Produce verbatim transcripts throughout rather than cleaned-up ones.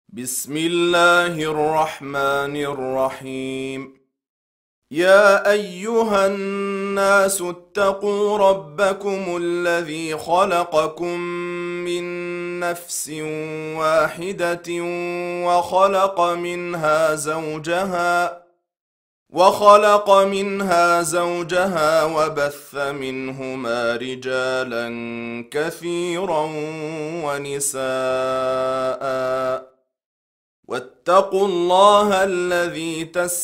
بسم الله الرحمن الرحيم. يا أيها الناس اتقوا ربكم الذي خلقكم من نفس واحدة وخلق منها زوجها وخلق منها زوجها وبث منهما رجالا كثيرا ونساء واتقوا الله الذي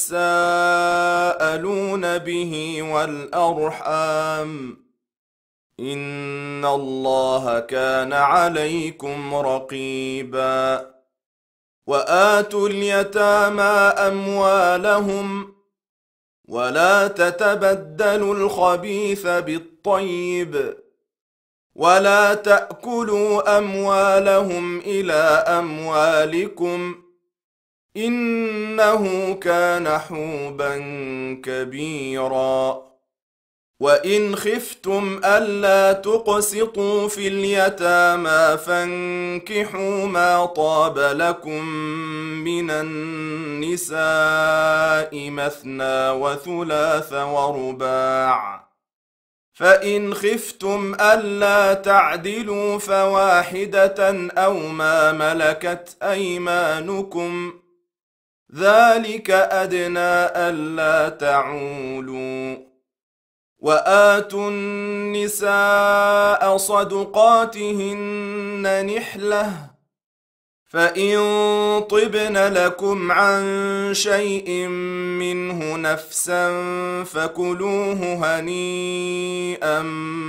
تساءلون به والأرحام إن الله كان عليكم رقيبا. وآتوا اليتامى أموالهم ولا تتبدلوا الخبيث بالطيب ولا تأكلوا أموالهم إلى أموالكم إنه كان حوبا كبيرا. وإن خفتم ألا تقسطوا في اليتامى فانكحوا ما طاب لكم من النساء مثنى وثلاث ورباع، فإن خفتم ألا تعدلوا فواحدة أو ما ملكت أيمانكم ذلك أدنى ألا تعولوا. وآتوا النساء صدقاتهن نحلة، فإن طبن لكم عن شيء منه نفسا فكلوه هنيئا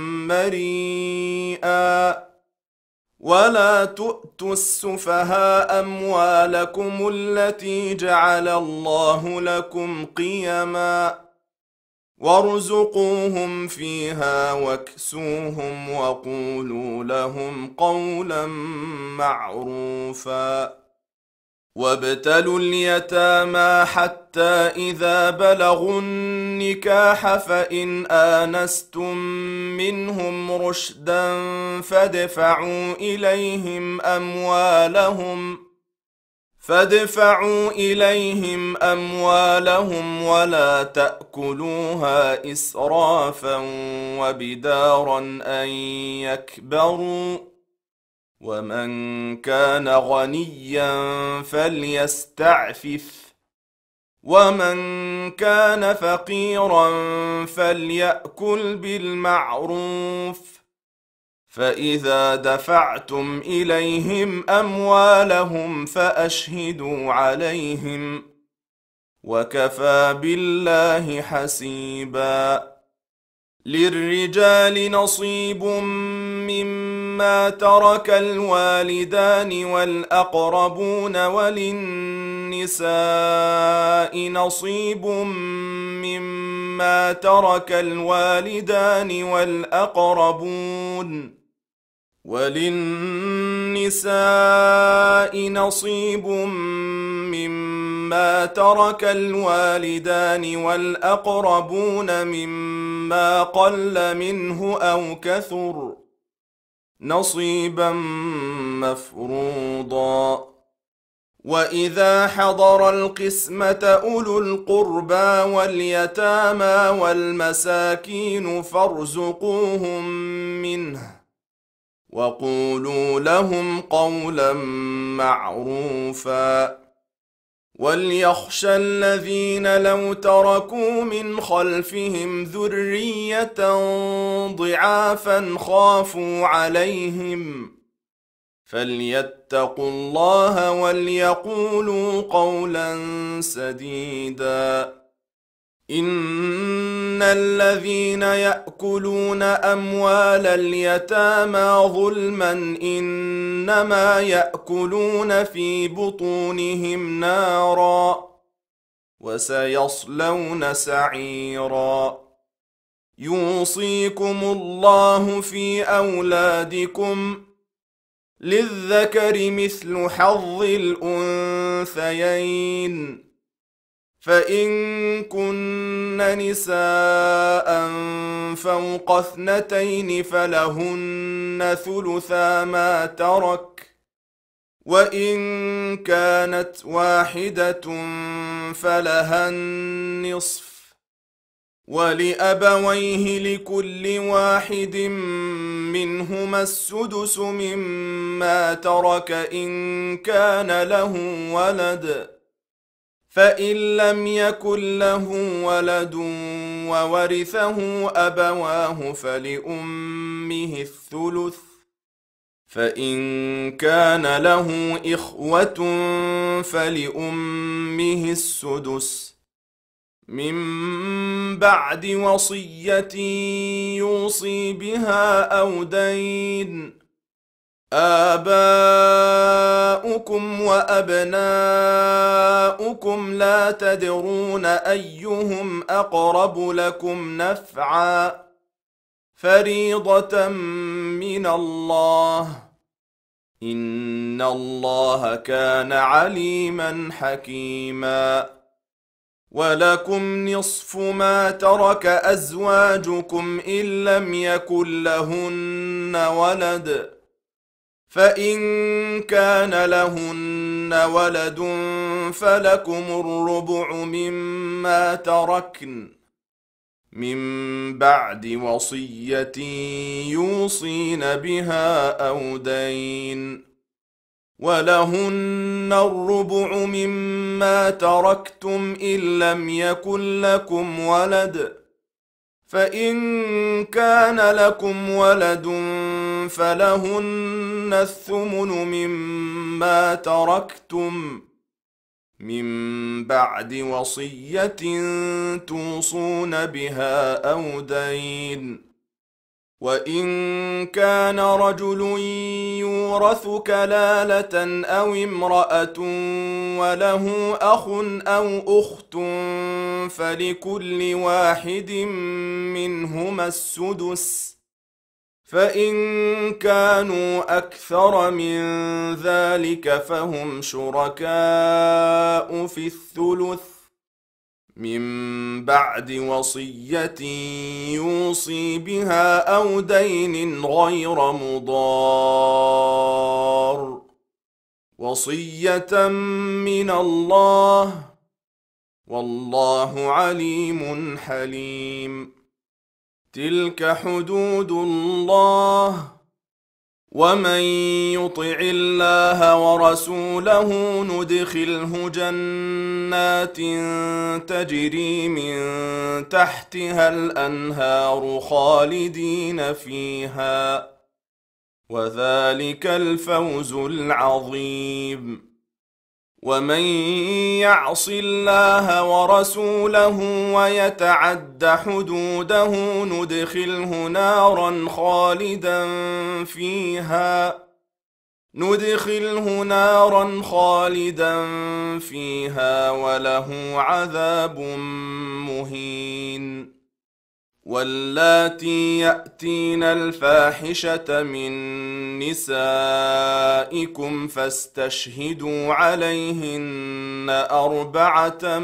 مريئا. ولا تؤتوا السفهاء أموالكم التي جعل الله لكم قيما وارزقوهم فيها واكسوهم وقولوا لهم قولا معروفا. وابتلوا اليتامى حتى إذا بلغوا النكاح فإن آنستم منهم رشدا فادفعوا إليهم أموالهم فادفعوا إليهم أموالهم ولا تأكلوها إسرافا وبدارا أن يكبروا، ومن كان غنيا فليستعفف ومن كان فقيرا فليأكل بالمعروف. فإذا دفعتم إليهم أموالهم فأشهدوا عليهم وكفى بالله حسيبا. للرجال نصيب مما ترك الوالدان والأقربون وللنساء نصيب مما ترك الوالدان والأقربون وللنساء نصيب مما ترك الوالدان والأقربون مما قل منه أو كثر نصيبا مفروضا. وإذا حضر القسمة أولو القربى واليتامى والمساكين فارزقوهم منه وقولوا لهم قولا معروفا. وليخشى الذين لو تركوا من خلفهم ذرية ضعافا خافوا عليهم فليتقوا الله وليقولوا قولا سديدا. إن الذين يأكلون أموال اليتامى ظلما إنما يأكلون في بطونهم نارا وسيصلون سعيرا. يوصيكم الله في أولادكم للذكر مثل حظ الأنثيين، فإن كن نساء فوق اثنتين فلهن ثلثا ما ترك وإن كانت واحدة فلها النصف، ولأبويه لكل واحد منهما السدس مما ترك إن كان له ولد، فإن لم يكن له ولد وورثه أبواه فلأمه الثلث، فإن كان له إخوة فلأمه السدس، من بعد وصية يوصي بها أو دين. آباؤكم وأبناؤكم لا تدرون أيهم أقرب لكم نفعا، فريضة من الله، إن الله كان عليما حكيما. ولكم نصف ما ترك أزواجكم إن لم يكن لهن ولد، فإن كان لهن ولد فلكم الربع مما تركن من بعد وصية يوصين بها أو دين، ولهن الربع مما تركتم إن لم يكن لكم ولد، فإن كان لكم ولد فلهن الثمن مما تركتم من بعد وصية توصون بها أو دين. وإن كان رجل يورث كلالة أو امرأة وله أخ أو أخت فلكل واحد منهما السدس، فإن كانوا أكثر من ذلك فهم شركاء في الثلث، من بعد وصية يوصي بها أو دين غير مضار، وصية من الله، والله عليم حليم. تلك حدود الله، ومن يطع الله ورسوله ندخله جنات تجري من تحتها الأنهار خالدين فيها، وذلك الفوز العظيم. ومن يعص الله ورسوله ويتعد حدوده ندخله نارا خالدا فيها ندخله نارا خالدا فيها وله عذاب مهين. واللاتي يأتين الفاحشة من نسائكم فاستشهدوا عليهن أربعة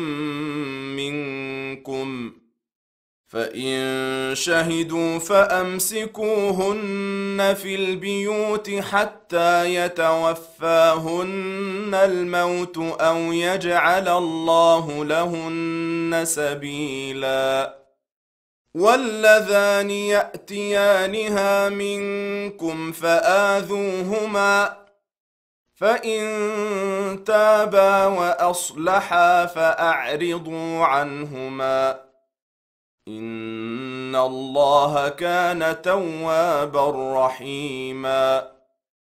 منكم، فإن شهدوا فأمسكوهن في البيوت حتى يتوفاهن الموت أو يجعل الله لهن سبيلا. واللذان يأتيانها منكم فآذوهما، فإن تابا وأصلحا فأعرضوا عنهما، إن الله كان توابا رحيما.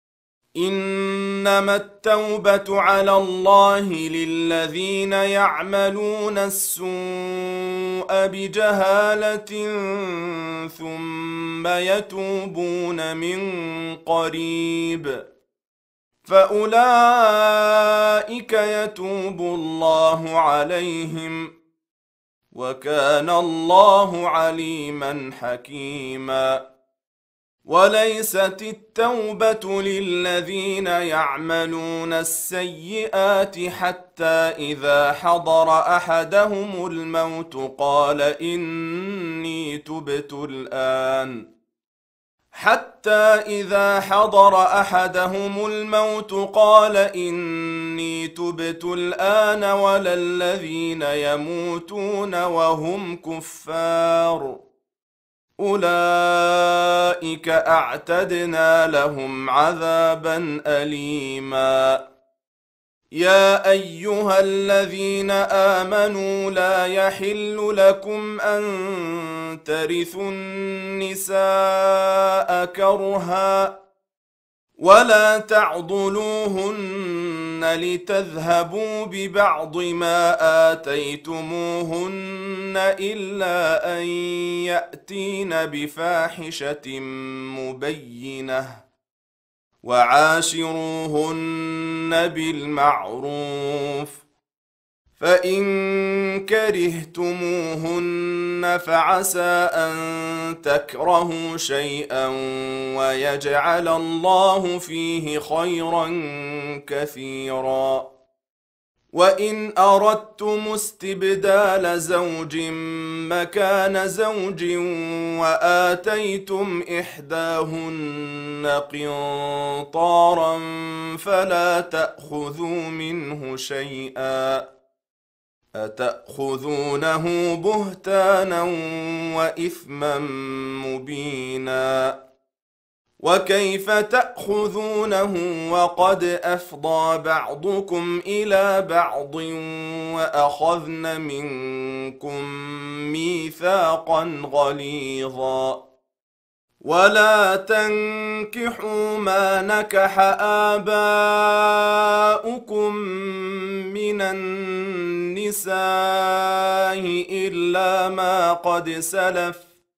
إنما التوبة على الله للذين يعملون السوء بجهالة ثم يتوبون من قريب فأولئك يتوب الله عليهم، وكان الله عليما حكيما. وليست التوبة للذين يعملون السيئات حتى إذا حضر أحدهم الموت قال إني تبت الآن حتى إذا حضر أحدهم الموت قال إني تبت الآن ولا الذين يموتون وهم كفار أولئك أعتدنا لهم عذابا أليما. يا أيها الذين آمنوا لا يحل لكم أن ترثوا النساء كرها ولا تعضلوهن لتذهبوا ببعض ما آتيتموهن إلا أن يأتين بفاحشة مبينة وعاشروهن بالمعروف فإن كرهتموهن فعسى أن تكرهوا شيئا ويجعل الله فيه خيرا كثيرا. وإن أردتم استبدال زوج مكان زوج وآتيتم إحداهن قنطارا فلا تأخذوا منه شيئا أتأخذونه بهتانا وإثما مبينا. وكيف تأخذونه وقد أفضى بعضكم إلى بعض وأخذن منكم ميثاقا غليظا. ولا تنكحوا ما نكح آباؤكم من النساء إلا ما قد سلف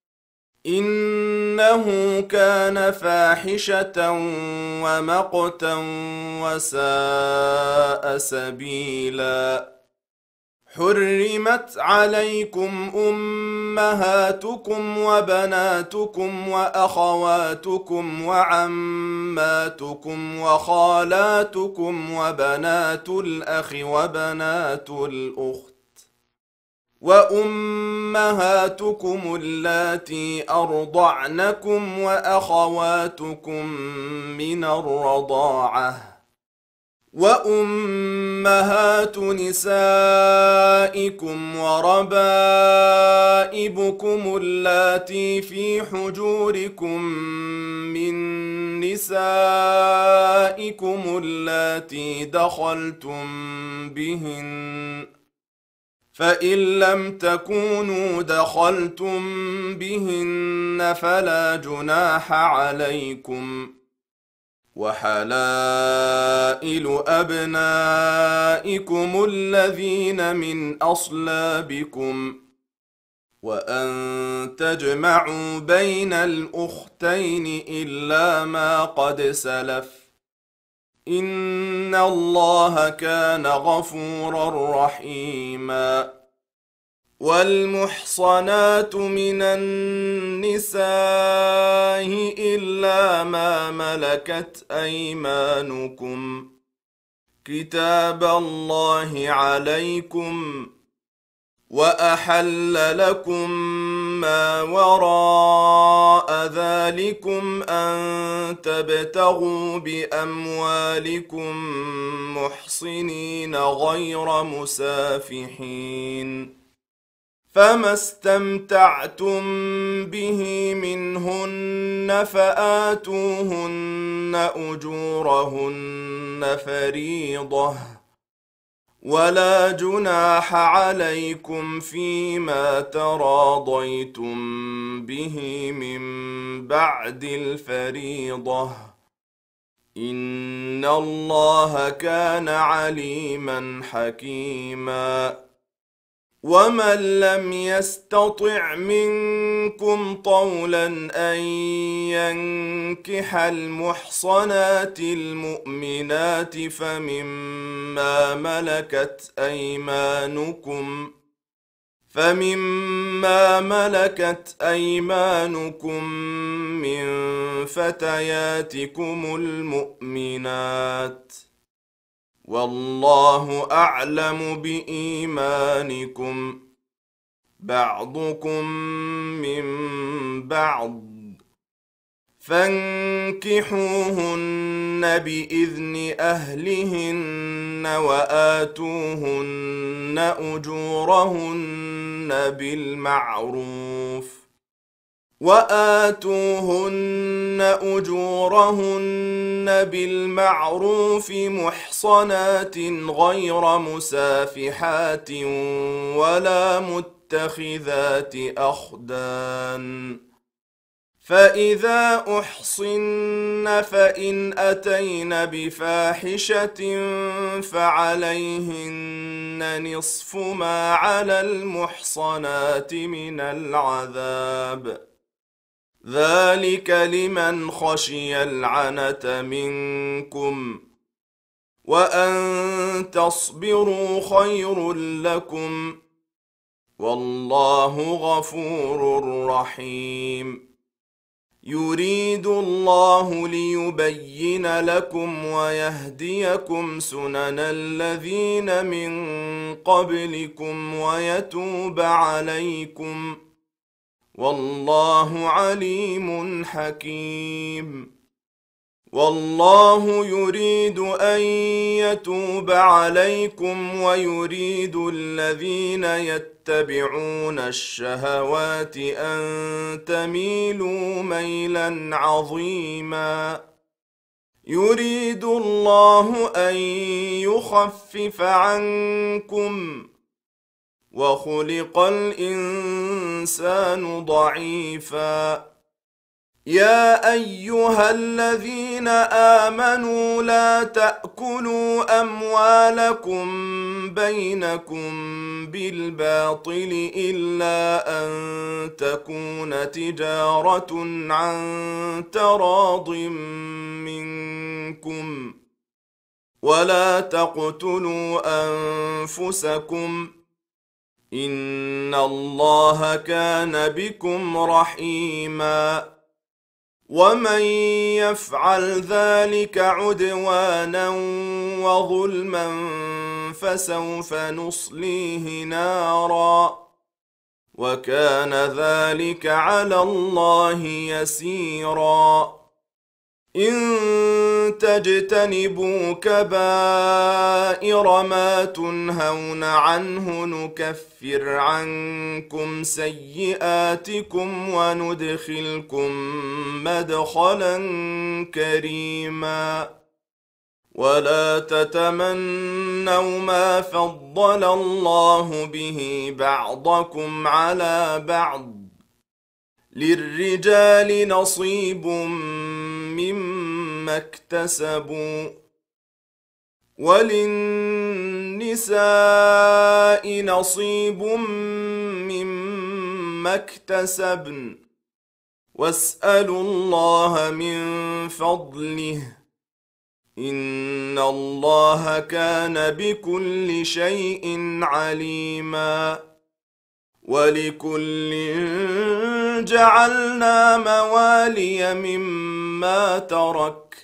إنه كان فاحشة ومقتا وساء سبيلا. حرمت عليكم أمهاتكم وبناتكم وأخواتكم وعماتكم وخالاتكم وبنات الأخ وبنات الأخت وأمهاتكم اللاتي أرضعنكم وأخواتكم من الرضاعة وأمهات نسائكم وربائبكم اللاتي في حجوركم من نسائكم اللاتي دخلتم بهن فإن لم تكونوا دخلتم بهن فلا جناح عليكم. وحلائل أبنائكم الذين من أصلابكم وأن تجمعوا بين الأختين إلا ما قد سلف إن الله كان غفورا رحيما. والمحصنات من النساء إلا ما ملكت أيمانكم كتاب الله عليكم وأحل لكم ما وراء ذلكم أن تبتغوا بأموالكم محصنين غير مسافحين فما استمتعتم به منهن فآتوهن أجورهن فريضة ولا جناح عليكم فيما تراضيتم به من بعد الفريضة إن الله كان عليما حكيما. ومن لم يستطع منكم طولا أن ينكح المحصنات المؤمنات فمما ملكت أيمانكم فمما ملكت أيمانكم من فتياتكم المؤمنات والله أعلم بإيمانكم بعضكم من بعض فانكحوهن بإذن أهلهن وآتوهن أجورهن بالمعروف وآتوهن أجورهن بالمعروف محصنات غير مسافحات ولا متخذات أخدان فإذا أحصن فإن أتين بفاحشة فعليهن نصف ما على المحصنات من العذاب ذلك لمن خشي العنة منكم وأن تصبروا خير لكم والله غفور رحيم يريد الله ليبين لكم ويهديكم سنن الذين من قبلكم ويتوب عليكم والله عليم حكيم والله يريد أن يتوب عليكم ويريد الذين يتبعون الشهوات أن تميلوا ميلا عظيما يريد الله أن يخفف عنكم وخلق الإنسان ضعيفا يا أيها الذين آمنوا لا تأكلوا أموالكم بينكم بالباطل إلا أن تكون تجارة عن تراض منكم ولا تقتلوا أنفسكم إن الله كان بكم رحيما ومن يفعل ذلك عدوانا وظلما فسوف نصليه نارا وكان ذلك على الله يسيرا إن تجتنبوا كبائر ما تنهون عنه نكفر عنكم سيئاتكم وندخلكم مدخلا كريما ولا تتمنوا ما فضل الله به بعضكم على بعض للرجال نصيب مما اكتسبوا وللنساء نصيب مما اكتسبن واسألوا الله من فضله إن الله كان بكل شيء عليما ولكل جعلنا موالي مما ترك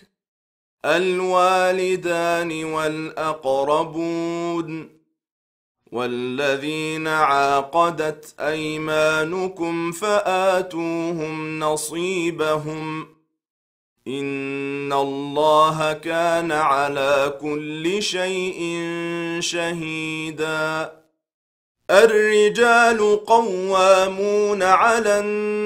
الوالدان والأقربون والذين عاقدت أيمانكم فآتوهم نصيبهم إن الله كان على كل شيء شهيدا الرجال قوامون على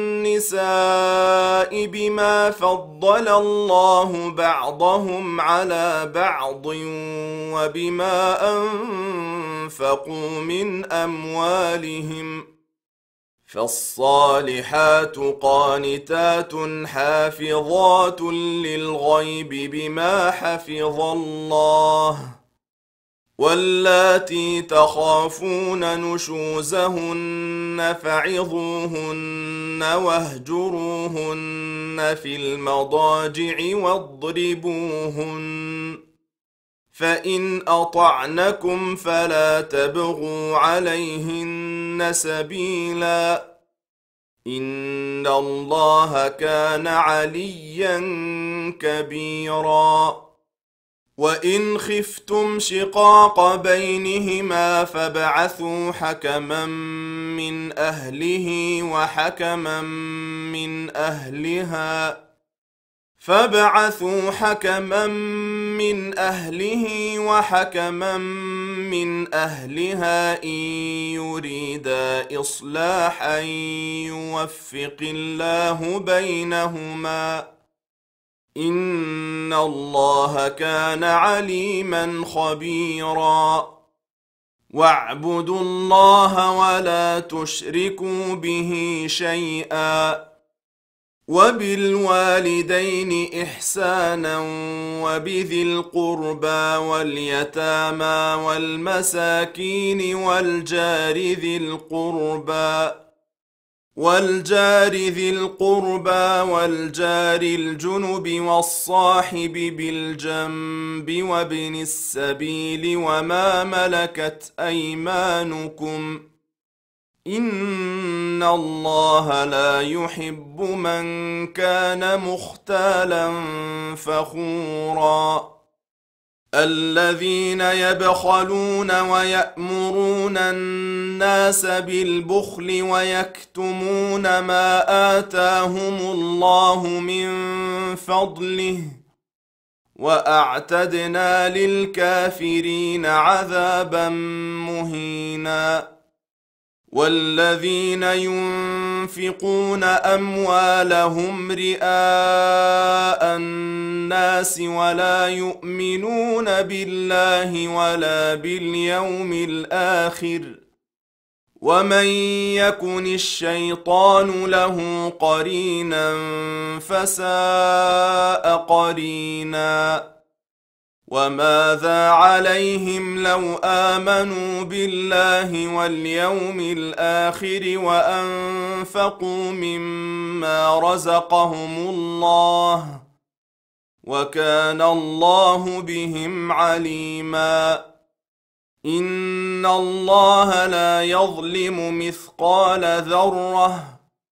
النساء بما فضل الله بعضهم على بعض وبما أنفقوا من أموالهم فالصالحات قانتات حافظات للغيب بما حفظ الله واللاتي تخافون نشوزهن فعظوهن واهجروهن في المضاجع واضربوهن فإن أطعنكم فلا تبغوا عليهن سبيلا إن الله كان عليا كبيرا وإن خفتم شقاق بينهما فابعثوا حكما من أهله وحكما من أهلها فابعثوا حكما من أهله وحكما من أهلها إن يريدا إصلاحا يوفق الله بينهما إن الله كان عليما خبيرا واعبدوا الله ولا تشركوا به شيئا وبالوالدين إحسانا وبذي القربى واليتامى والمساكين والجار ذي القربى والجار ذي القربى والجار الجنب والصاحب بالجنب وابن السبيل وما ملكت أيمانكم إن الله لا يحب من كان مختالا فخورا الذين يبخلون ويأمرون الناس بالبخل ويكتمون ما آتاهم الله من فضله وأعتدنا للكافرين عذابا مهينا والذين ينفقون أموالهم رئاء الناس ولا يؤمنون بالله ولا باليوم الآخر ومن يكن الشيطان له قرينا فساء قرينا وماذا عليهم لو آمنوا بالله واليوم الآخر وأنفقوا مما رزقهم الله وكان الله بهم عليما إن الله لا يظلم مثقال ذرة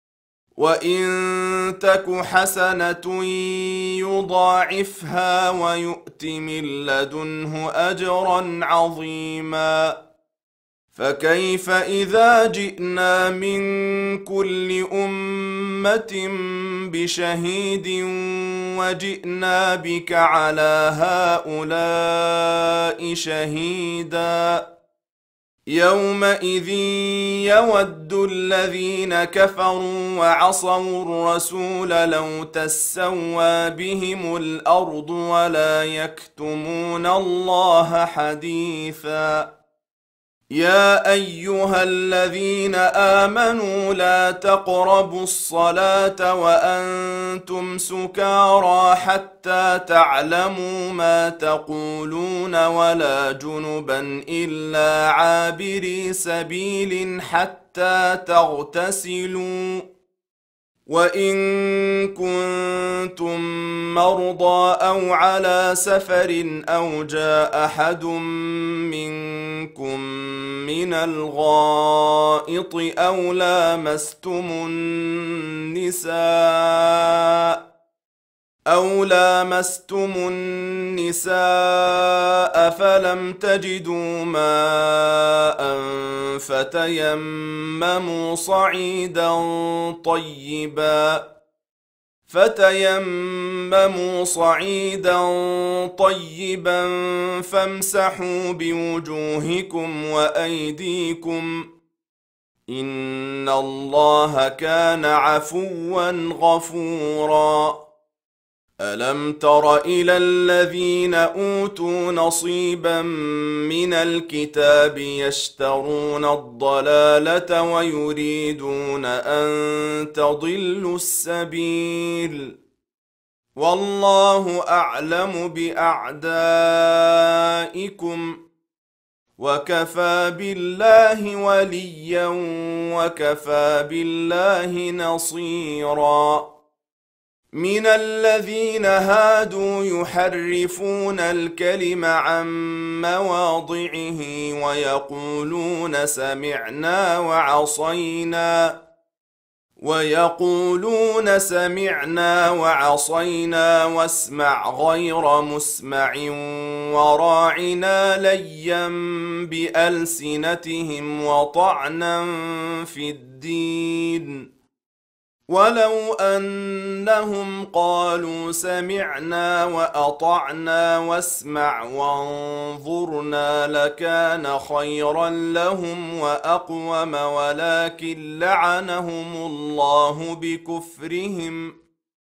وإن تك حسنة يضاعفها ويؤت من لدنه أجرا عظيما فكيف إذا جئنا من كل أمة بشهيد وجئنا بك على هؤلاء شهيدا يومئذ يود الذين كفروا وعصوا الرسول لو تسوى بهم الأرض ولا يكتمون الله حديثا يا أيها الذين آمنوا لا تقربوا الصلاة وأنتم سكارى حتى تعلموا ما تقولون ولا جنبا إلا عابري سبيل حتى تغتسلوا وإن كنتم مرضى أو على سفر أو جاء أحد منكم من الغائط أو لامستم النساء أو لامستم النساء فلم تجدوا ماء فتيمموا صعيدا طيبا فتيمموا صعيدا طيبا فامسحوا بوجوهكم وأيديكم إن الله كان عفوا غفورا ألم تر إلى الذين أوتوا نصيبا من الكتاب يشترون الضلالة ويريدون أن تضلوا السبيل والله أعلم بأعدائكم وكفى بالله وليا وكفى بالله نصيرا من الذين هادوا يحرفون الكلم عن مواضعه ويقولون سمعنا وعصينا ويقولون سمعنا وعصينا واسمع غير مسمع وراعنا ليا بألسنتهم وطعنا في الدين ولو أنهم قالوا سمعنا وأطعنا واسمع وانظرنا لكان خيرا لهم وأقوم ولكن لعنهم الله بكفرهم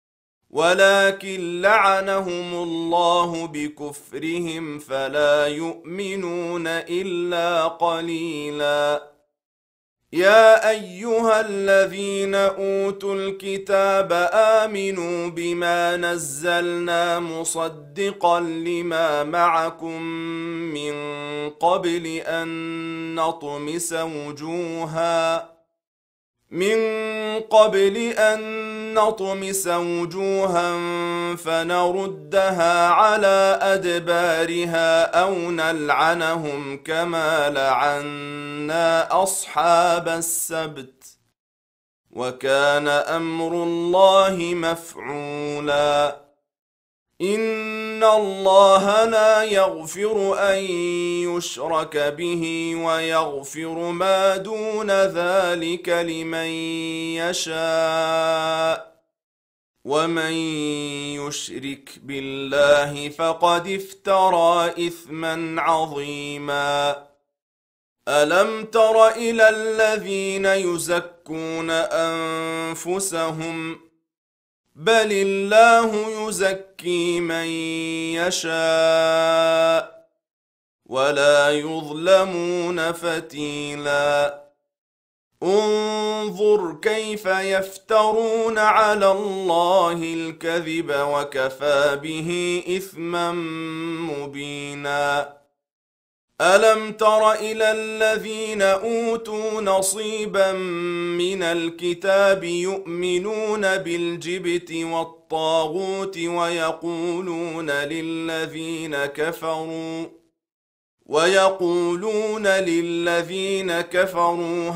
ولكن لعنهم الله بكفرهم فلا يؤمنون إلا قليلا. يا أيها الذين أوتوا الكتاب آمنوا بما نزلنا مصدقا لما معكم من قبل أن نطمس وجوها من قبل أن نطمس وجوها فنردها على أدبارها أو نلعنهم كما لعنا أصحاب السبت وكان أمر الله مفعولا. إن الله لا يغفر أن يشرك به ويغفر ما دون ذلك لمن يشاء ومن يشرك بالله فقد افترى إثما عظيما. ألم تر إلى الذين يزكون أنفسهم بل الله يزكي من يشاء ولا يظلمون فتيلا. انظر كيف يفترون على الله الكذب وكفى به إثما مبينا. ألم تر إلى الذين أوتوا نصيبا من الكتاب يؤمنون بالجبت والطاغوت ويقولون للذين كفروا ويقولون للذين كفروا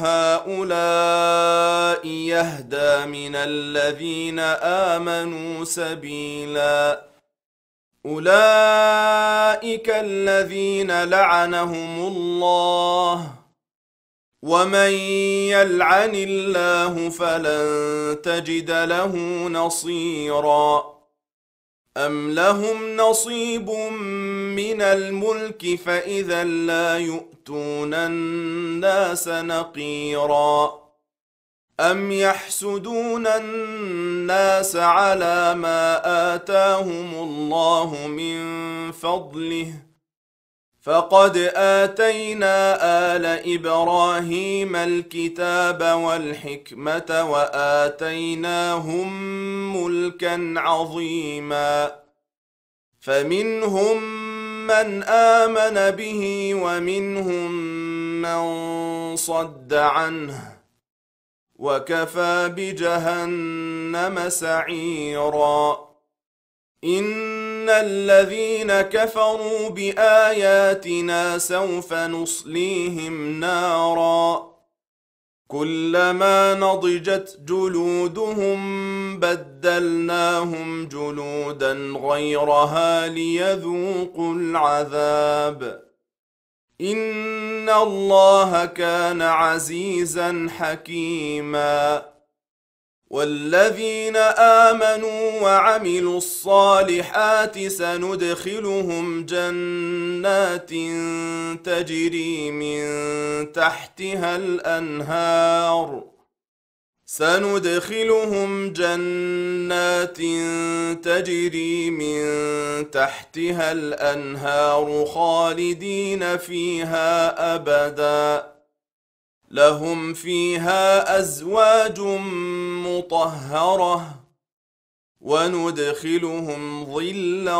هؤلاء يهدى من الذين آمنوا سبيلا. أولئك الذين لعنهم الله ومن يلعن الله فلن تجد له نصيرا. أم لهم نصيب من الملك فإذا لا يؤتون الناس نقيرا. أم يحسدون الناس على ما آتاهم الله من فضله فقد آتينا آل إبراهيم الكتاب والحكمة وآتيناهم ملكا عظيما. فمنهم من آمن به ومنهم من صد عنه وكفى بجهنم سعيرا. إن الذين كفروا بآياتنا سوف نصليهم نارا كلما نضجت جلودهم بدلناهم جلودا غيرها ليذوقوا العذاب. إن الله كان عزيزا حكيما. والذين آمنوا وعملوا الصالحات سندخلهم جنات تجري من تحتها الأنهار سندخلهم جنات تجري من تحتها الأنهار خالدين فيها أبدا لهم فيها أزواج مطهرة وندخلهم ظلا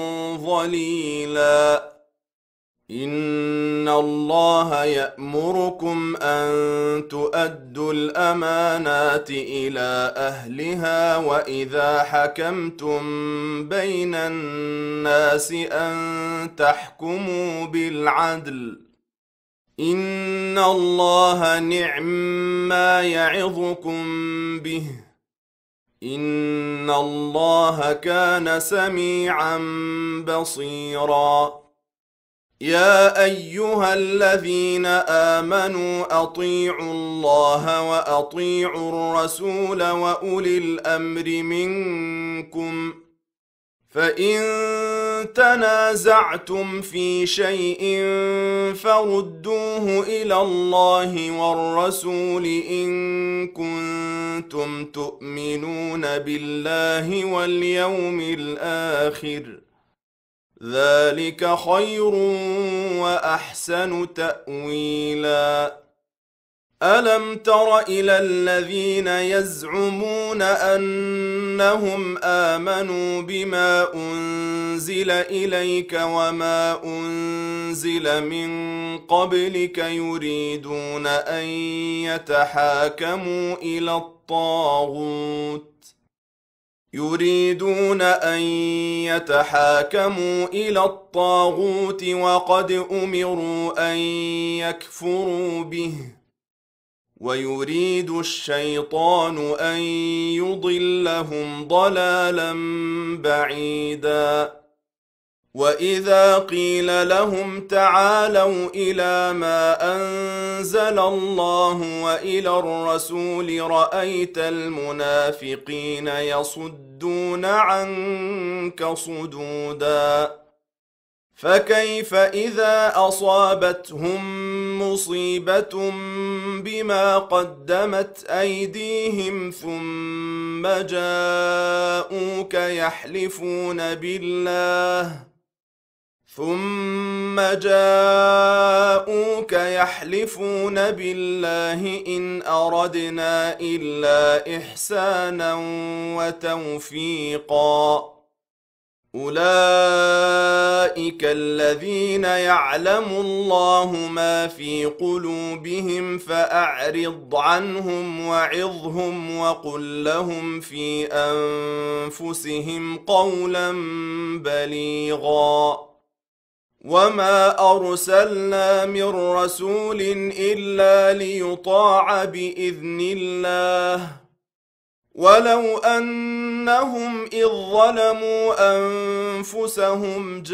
ظليلا. إن الله يأمركم أن تؤدوا الأمانات إلى أهلها وإذا حكمتم بين الناس أن تحكموا بالعدل. إن الله نعم ما يعظكم به إن الله كان سميعا بصيرا. يا أيها الذين آمنوا أطيعوا الله وأطيعوا الرسول وأولي الأمر منكم، فإن تنازعتم في شيء فردوه إلى الله والرسول إن كنتم تؤمنون بالله واليوم الآخر، ذلك خير وأحسن تأويلا. ألم تر إلى الذين يزعمون أنهم آمنوا بما أنزل إليك وما أنزل من قبلك يريدون أن يتحاكموا إلى الطاغوت يريدون أن يتحاكموا إلى الطاغوت وقد أمروا أن يكفروا به، ويريد الشيطان أن يضلهم ضلالا بعيدا. وإذا قيل لهم تعالوا إلى ما أنزل الله وإلى الرسول رأيت المنافقين يصدون عنك صدودا. فكيف إذا أصابتهم مصيبة بما قدمت أيديهم ثم جاءوك يحلفون بالله ثم جاءوك يحلفون بالله إن أردنا إلا إحسانا وتوفيقا. أولئك الذين يعلم الله ما في قلوبهم فأعرض عنهم وعظهم وقل لهم في أنفسهم قولا بليغا. وما أرسلنا من رسول إلا ليطاع بإذن الله، ولو أنهم إذ ظلموا أنفسهم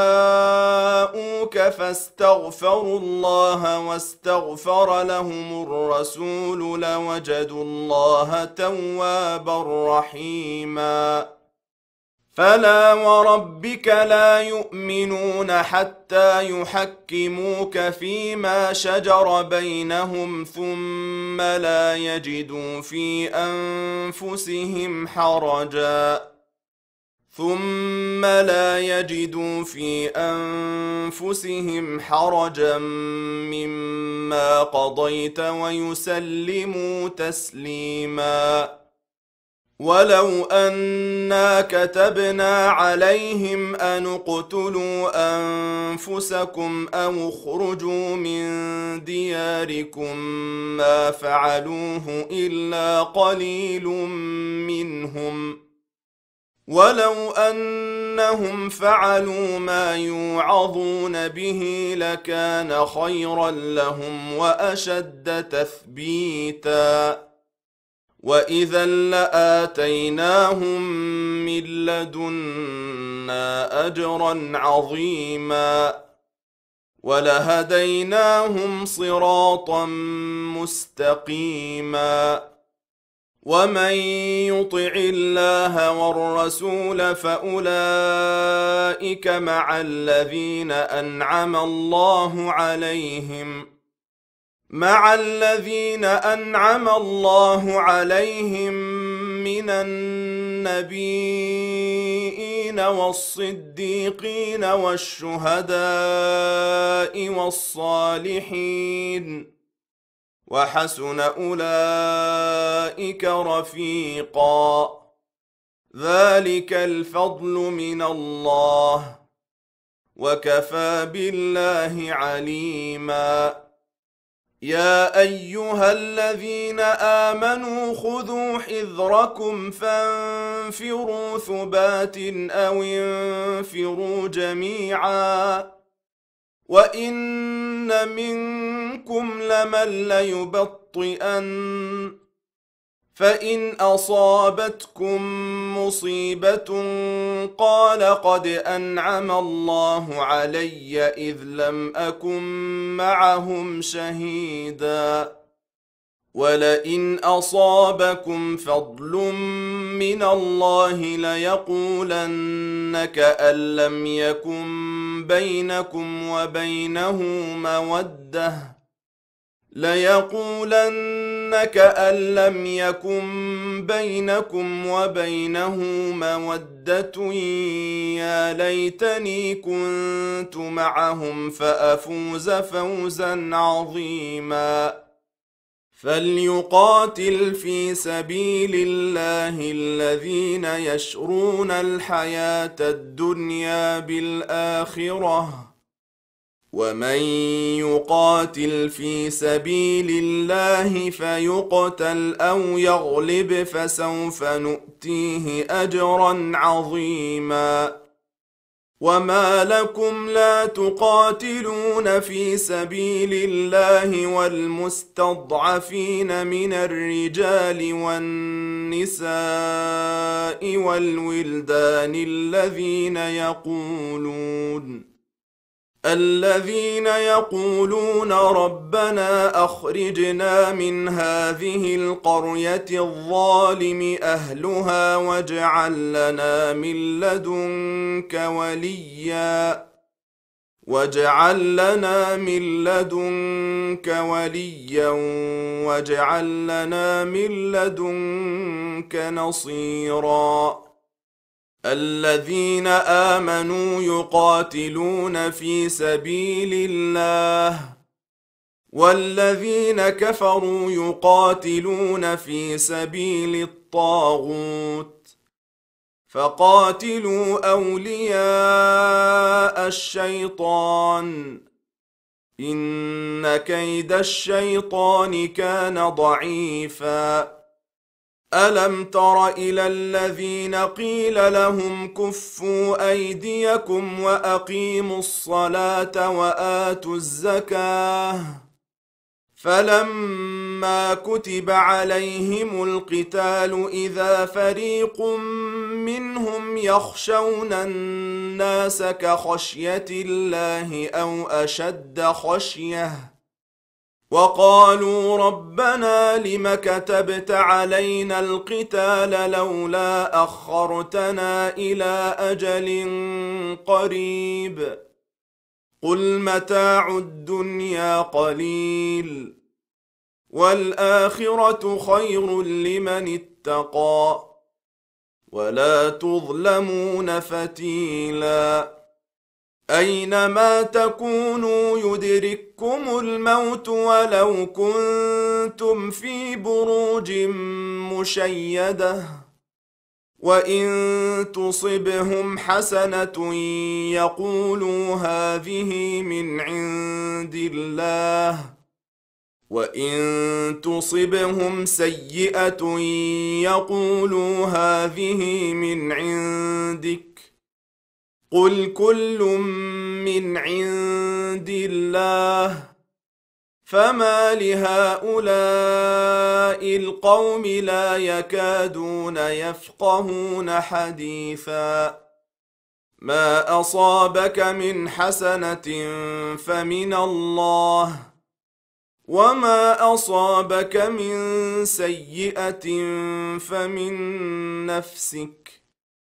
جاءوك فاستغفروا الله واستغفر لهم الرسول لوجدوا الله توابا رحيما. فلا وربك لا يؤمنون حتى يحكموك فيما شجر بينهم ثم لا يجدوا في أنفسهم حرجا ثم لا يجدوا في أنفسهم حرجا مما قضيت ويسلموا تسليما. ولو أنا كتبنا عليهم أن اقتلوا أنفسكم أو اخرجوا من دياركم ما فعلوه إلا قليل منهم، ولو أنهم فعلوا ما يوعظون به لكان خيرا لهم وأشد تثبيتا. وإذا لآتيناهم من لدنا أجرا عظيما ولهديناهم صراطا مستقيما. ومن يطع الله والرسول فأولئك مع الذين أنعم الله عليهم مع الذين أنعم الله عليهم من النبيين والصديقين والشهداء والصالحين، وحسن أولئك رفيقا. ذلك الفضل من الله وكفى بالله عليما. يا أيها الذين آمنوا خذوا حذركم فانفروا ثبات أو انفروا جميعا وإن منكم لمن ليبطئن فإن أصابتكم مصيبة قال قد أنعم الله علي إذ لم أكن معهم شهيدا ولئن أصابكم فضل من الله ليقولن كأن لم يكن بينكم وبينه مودة ليقولن كأن لم يكن بينكم وبينه مودة يا ليتني كنت معهم فأفوز فوزا عظيما فليقاتل في سبيل الله الذين يشرون الحياة الدنيا بالآخرة ومن يقاتل في سبيل الله فيقتل أو يغلب فسوف نؤتيه أجرا عظيما وما لكم لا تقاتلون في سبيل الله والمستضعفين من الرجال والنساء والولدان الذين يقولون الذين يقولون ربنا أخرجنا من هذه القرية الظالم أهلها واجعل لنا من لدنك وليا واجعل لنا من لدنك وليا واجعل لنا من لدنك نصيرا الذين آمنوا يقاتلون في سبيل الله والذين كفروا يقاتلون في سبيل الطاغوت فقاتلوا أولياء الشيطان إن كيد الشيطان كان ضعيفا ألم تر إلى الذين قيل لهم كفوا أيديكم وأقيموا الصلاة وآتوا الزكاة فلما كتب عليهم القتال إذا فريق منهم يخشون الناس كخشية الله أو أشد خشية وقالوا ربنا لم كتبت علينا القتال لولا أخرتنا إلى أجل قريب قل متاع الدنيا قليل والآخرة خير لمن اتقى ولا تظلمون فتيلا أينما تكونوا يدرككم الموت ولو كنتم في بروج مشيدة وإن تصبهم حسنة يقولوا هذه من عند الله وإن تصبهم سيئة يقولوا هذه من عندك قل كل من عند الله فما لهؤلاء القوم لا يكادون يفقهون حديثا ما أصابك من حسنة فمن الله وما أصابك من سيئة فمن نفسك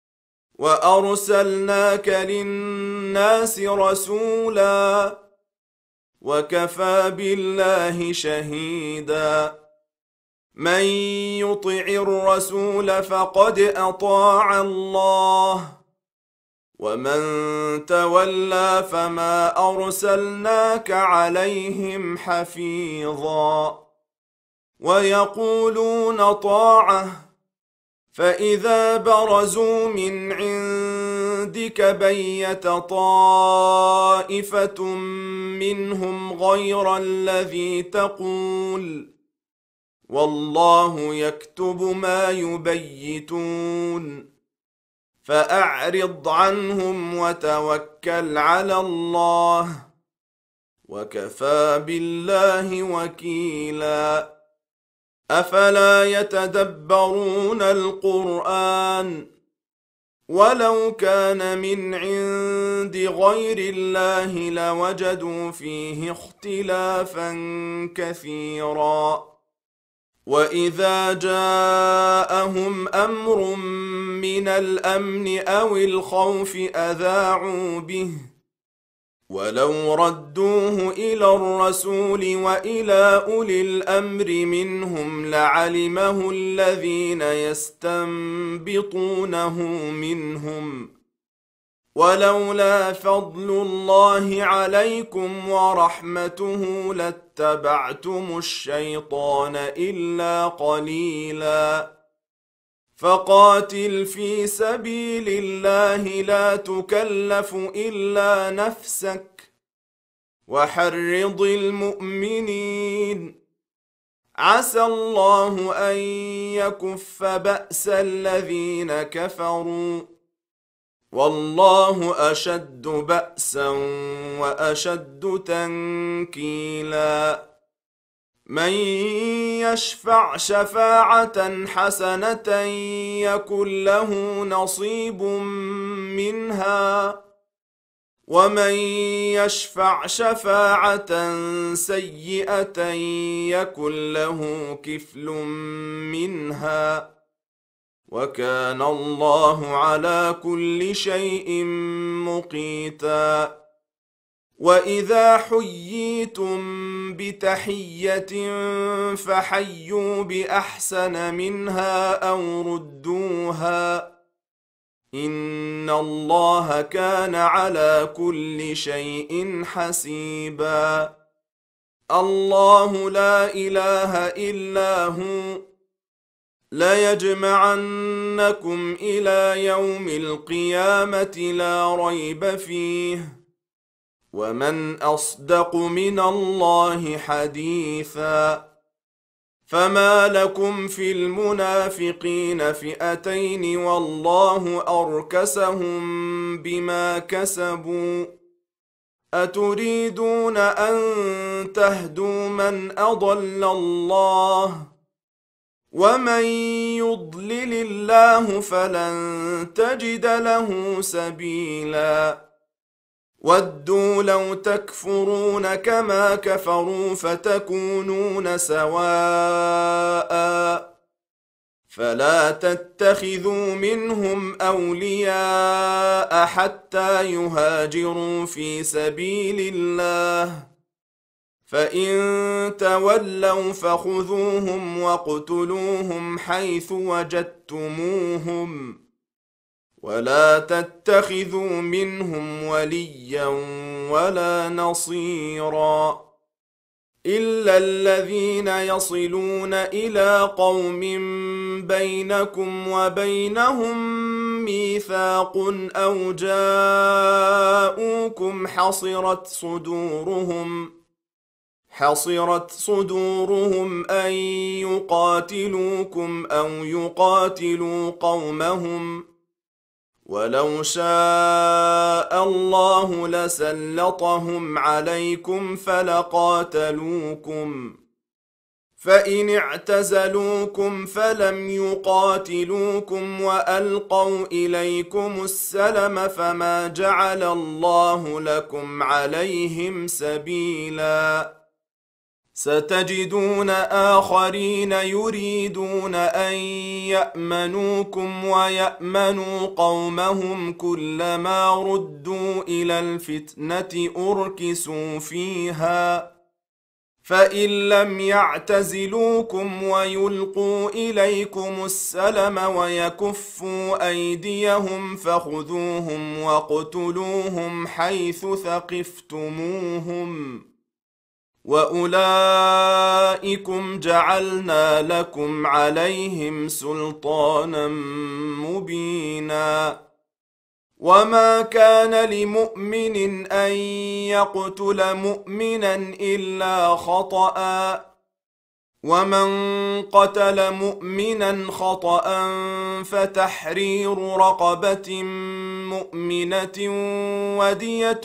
وأرسلناك للناس رسولا وكفى بالله شهيدا من يطع الرسول فقد أطاع الله ومن تولى فما أرسلناك عليهم حفيظا ويقولون طاعة فإذا برزوا من عندك بيت طائفة منهم غير الذي تقول والله يكتب ما يبيتون فأعرض عنهم وتوكل على الله وكفى بالله وكيلا أفلا يتدبرون القرآن ولو كان من عند غير الله لوجدوا فيه اختلافا كثيرا وإذا جاءهم أمر من الأمن أو الخوف أذاعوا به ولو ردوه إلى الرسول وإلى أولي الأمر منهم لعلمه الذين يستنبطونه منهم ولولا فضل الله عليكم ورحمته لاتبعتم الشيطان إلا قليلا فقاتل في سبيل الله لا تكلف إلا نفسك وحرض المؤمنين عسى الله أن يكف بأس الذين كفروا والله أشد بأسا وأشد تنكيلا من يشفع شفاعة حسنة يكن له نصيب منها ومن يشفع شفاعة سيئة يكن له كفل منها وكان الله على كل شيء مقيتا وإذا حييتم بتحية فحيوا بأحسن منها أو ردوها إن الله كان على كل شيء حسيبا الله لا إله إلا هو ليجمعنكم إلى يوم القيامة لا ريب فيه ومن أصدق من الله حديثا فما لكم في المنافقين فئتين والله أركسهم بما كسبوا أتريدون أن تهدوا من أضل الله ومن يضلل الله فلن تجد له سبيلا ودوا لو تكفرون كما كفروا فتكونون سواء فلا تتخذوا منهم أولياء حتى يهاجروا في سبيل الله فإن تولوا فخذوهم واقتلوهم حيث وجدتموهم ولا تتخذوا منهم وليا ولا نصيرا إلا الذين يصلون إلى قوم بينكم وبينهم ميثاق أو جاءوكم حصرت صدورهم حصرت صدورهم أن يقاتلوكم أو يقاتلوا قومهم ولو شاء الله لسلطهم عليكم فلقاتلوكم فإن اعتزلوكم فلم يقاتلوكم وألقوا إليكم السلم فما جعل الله لكم عليهم سبيلا ستجدون آخرين يريدون أن يأمنوكم ويأمنوا قومهم كلما ردوا إلى الفتنة أركسوا فيها فإن لم يعتزلوكم ويلقوا إليكم السلم ويكفوا أيديهم فخذوهم واقتلوهم حيث ثقفتموهم وأولئكم جعلنا لكم عليهم سلطانا مبينا وما كان لمؤمن أن يقتل مؤمنا إلا خطأ ومن قتل مؤمنا خطأ فتحرير رقبة مؤمنة ودية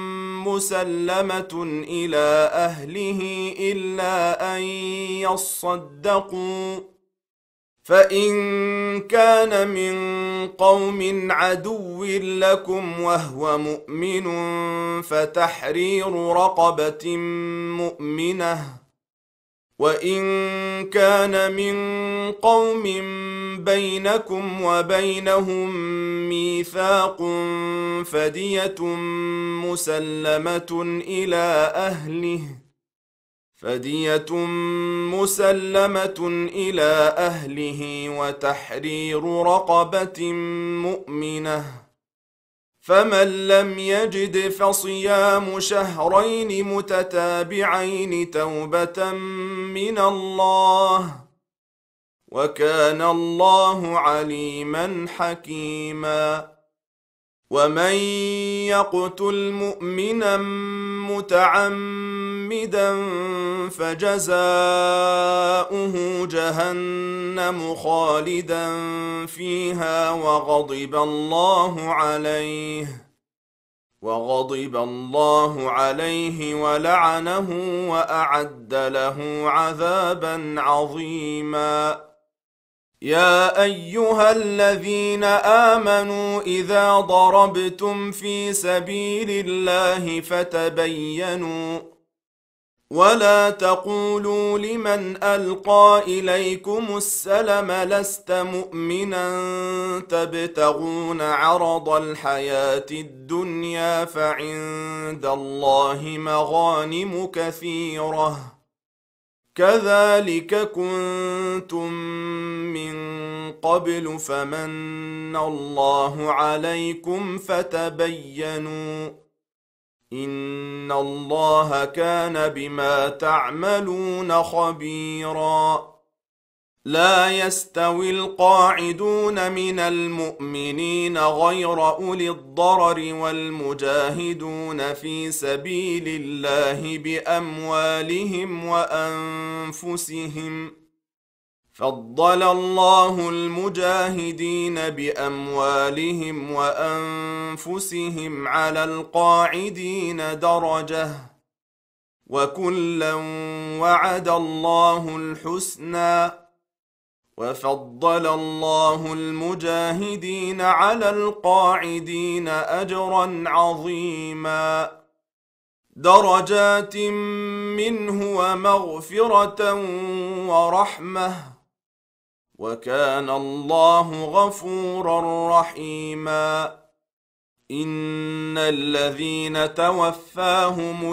مسلمة إلى أهله إلا أن يصدقوا، فإن كان من قوم عدو لكم وهو مؤمن فتحرير رقبة مؤمنة، وإن كان من قوم بينكم وبينهم ميثاق فدية مسلمة إلى أهله فدية مسلمة إلى أهله وتحرير رقبة مؤمنة، فمن لم يجد فصيام شهرين متتابعين توبة من الله، وكان الله عليما حكيما. ومن يقتل مؤمنا متعمدا فجزاؤه جهنم خالدا فيها وغضب الله عليه وغضب الله عليه ولعنه وأعد له عذابا عظيما. يا أيها الذين آمنوا إذا ضربتم في سبيل الله فتبينوا ولا تقولوا لمن ألقى إليكم السلم لست مؤمنا تبتغون عرض الحياة الدنيا فعند الله مغانم كثيرة كذلك كنتم من قبل فمن الله عليكم فتبينوا إن الله كان بما تعملون خبيرا. لا يستوي القاعدون من المؤمنين غير أولي الضرر والمجاهدون في سبيل الله بأموالهم وأنفسهم، فضل الله المجاهدين بأموالهم وأنفسهم على القاعدين درجة، وكلا وعد الله الحسنى، وفضل الله المجاهدين على القاعدين أجرا عظيما، درجات منه ومغفرة ورحمة، وكان الله غفورا رحيما. إن الذين توفاهم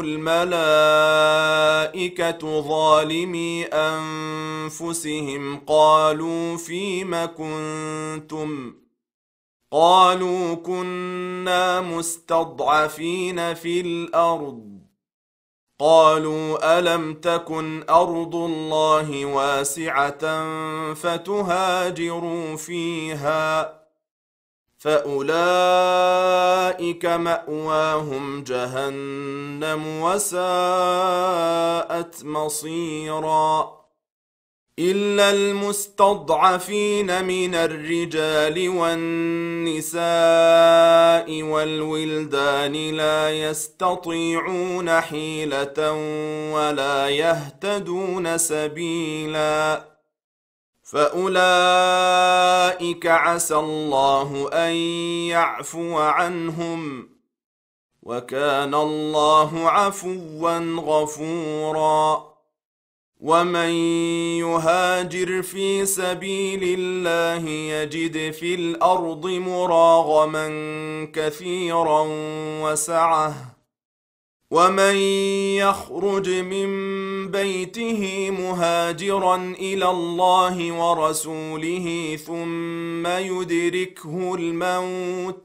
الملائكة ظالمي أنفسهم قالوا فيم كنتم قالوا كنا مستضعفين في الأرض قالوا ألم تكن أرض الله واسعة فتهاجروا فيها فأولئك مأواهم جهنم وساءت مصيرا. إلا المستضعفين من الرجال والنساء والولدان لا يستطيعون حيلة ولا يهتدون سبيلا فأولئك عسى الله أن يعفو عنهم، وكان الله عفوا غفورا. ومن يهاجر في سبيل الله يجد في الأرض مراغما كثيرا وسعة، ومن يخرج من بيته مهاجرا إلى الله ورسوله ثم يدركه الموت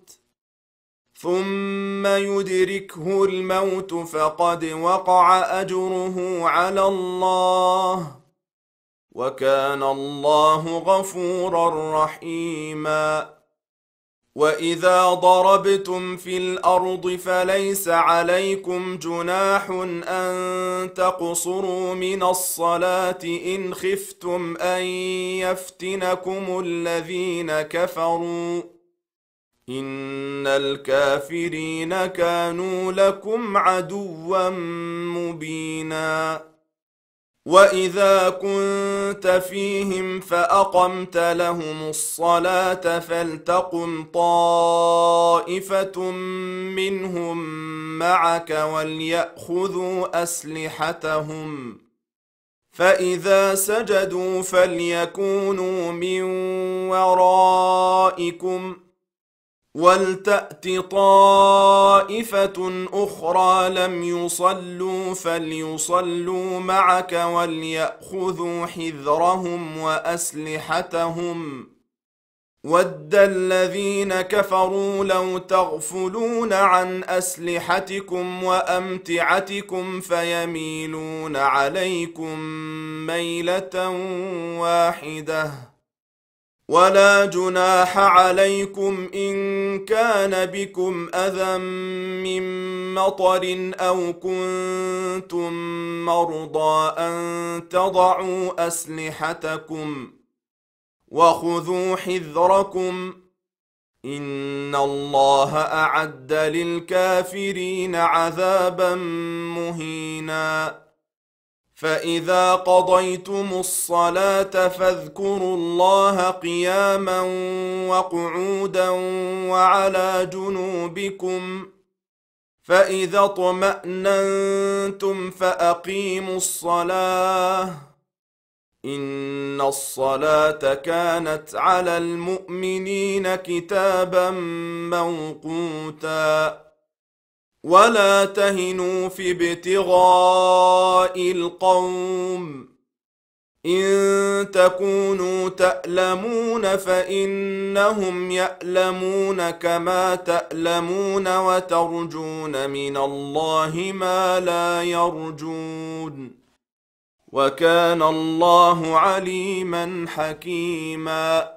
ثم يدركه الموت فقد وقع أجره على الله، وكان الله غفورا رحيما. وإذا ضربتم في الأرض فليس عليكم جناح أن تقصروا من الصلاة إن خفتم أن يفتنكم الذين كفروا إن الكافرين كانوا لكم عدوا مبينا. وإذا كنت فيهم فأقمت لهم الصلاة فلتقم طائفة منهم معك وليأخذوا أسلحتهم فإذا سجدوا فليكونوا من ورائكم ولتأت طائفة أخرى لم يصلوا فليصلوا معك وليأخذوا حذرهم وأسلحتهم ود الذين كفروا لو تغفلون عن أسلحتكم وأمتعتكم فيميلون عليكم ميلة واحدة ولا جناح عليكم إن كان بكم أذى من مطر أو كنتم مرضى أن تضعوا أسلحتكم وخذوا حذركم إن الله أعد للكافرين عذابا مهينا. فإذا قضيتم الصلاة فاذكروا الله قياما وقعودا وعلى جنوبكم فإذا اطمأننتم فأقيموا الصلاة إن الصلاة كانت على المؤمنين كتابا موقوتا. ولا تهنوا في ابتغاء القوم إن تكونوا تألمون فإنهم يألمون كما تألمون وترجون من الله ما لا يرجون وكان الله عليما حكيما.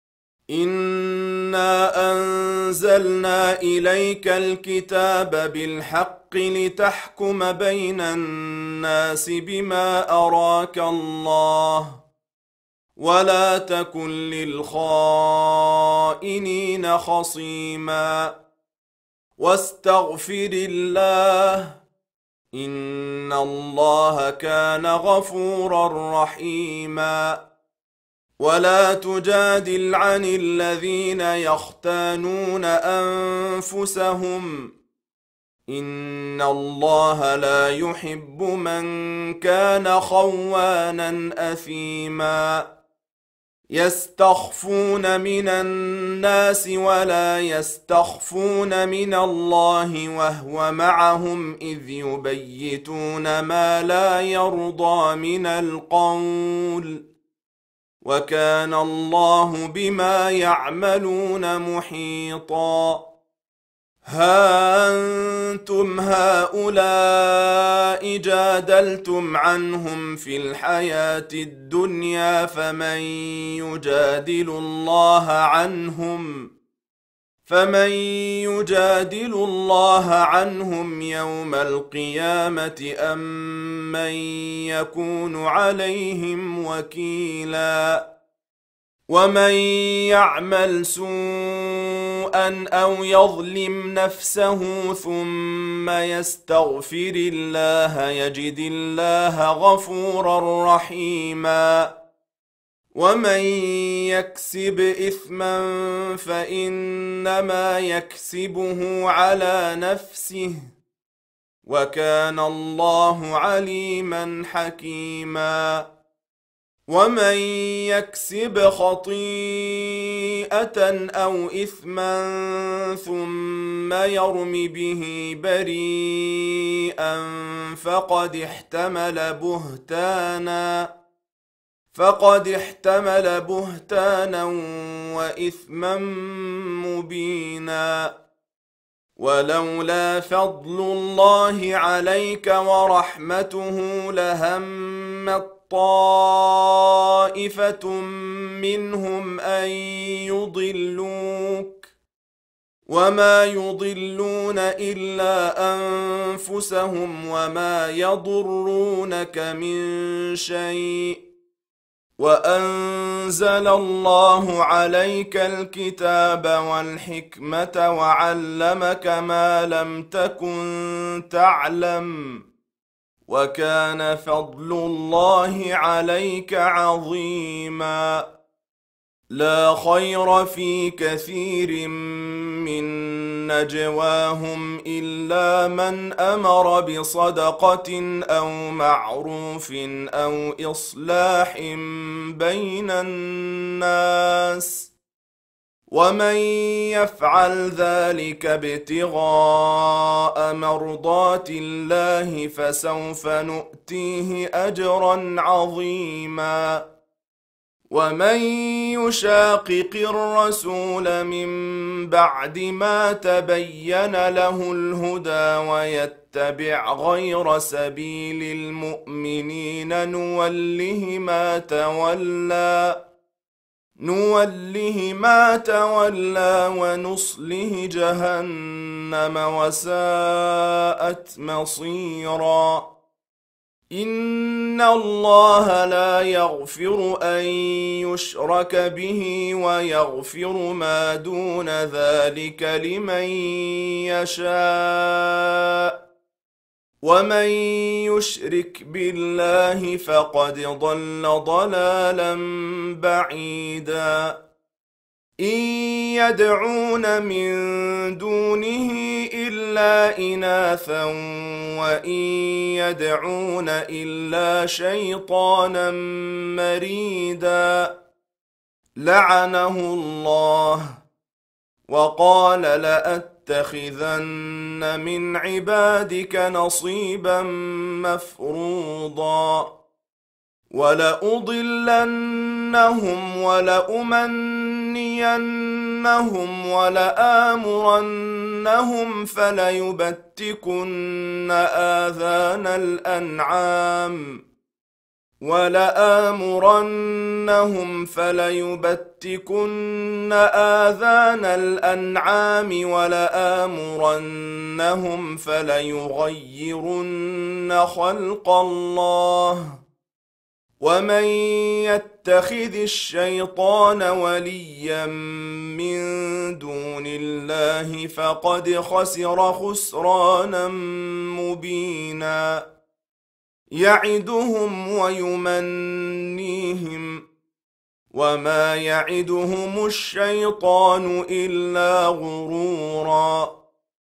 إنا أنزلنا إليك الكتاب بالحق لتحكم بين الناس بما أراك الله ولا تكن للخائنين خصيما واستغفر الله إن الله كان غفورا رحيما. ولا تجادل عن الذين يختانون أنفسهم إن الله لا يحب من كان خوانا أثيما. يستخفون من الناس ولا يستخفون من الله وهو معهم إذ يبيتون ما لا يرضى من القول وكان الله بما يعملون محيطا. ها أنتم هؤلاء جادلتم عنهم في الحياة الدنيا فمن يجادل الله عنهم فمن يجادل الله عنهم يوم القيامة أم من يكون عليهم وكيلا. ومن يعمل سوءا أو يظلم نفسه ثم يستغفر الله يجد الله غفورا رحيما. ومن يكسب إثما فإنما يكسبه على نفسه وكان الله عليما حكيما. ومن يكسب خطيئة أو إثما ثم يرم به بريئا فقد احتمل بهتانا فقد احتمل بهتانا وإثما مبينا. ولولا فضل الله عليك ورحمته لهمت طائفة منهم أن يضلوك وما يضلون إلا أنفسهم وما يضرونك من شيء وأنزل الله عليك الكتاب والحكمة وعلمك ما لم تكن تعلم وكان فضل الله عليك عظيما. لا خير في كثير من نجواهم إلا من أمر بصدقة أو معروف أو إصلاح بين الناس ومن يفعل ذلك ابتغاء مرضات الله فسوف نؤتيه أجرا عظيما. ومن يشاقق الرسول من بعد ما تبين له الهدى ويتبع غير سبيل المؤمنين نوله ما تولى نوله ما تولى ونصله جهنم وساءت مصيرا. إن الله لا يغفر أن يشرك به ويغفر ما دون ذلك لمن يشاء ومن يشرك بالله فقد ضل ضلالا بعيدا. إن يدعون من دونه إلا إناثا وإن يدعون إلا شيطانا مريدا لعنه الله وقال لأتخذن من عبادك نصيبا مفروضا ولأضلنهم ولأمنينهم ولآمرنهم فليبتكن آذان الأنعام ولآمرنهم فليبتكن آذان الأنعام ولآمرنهم فليغيرن خلق الله ومن يتخذ الشيطان وليا من دون الله فقد خسر خسرانا مبينا. يعدهم ويمنيهم وما يعدهم الشيطان إلا غرورا.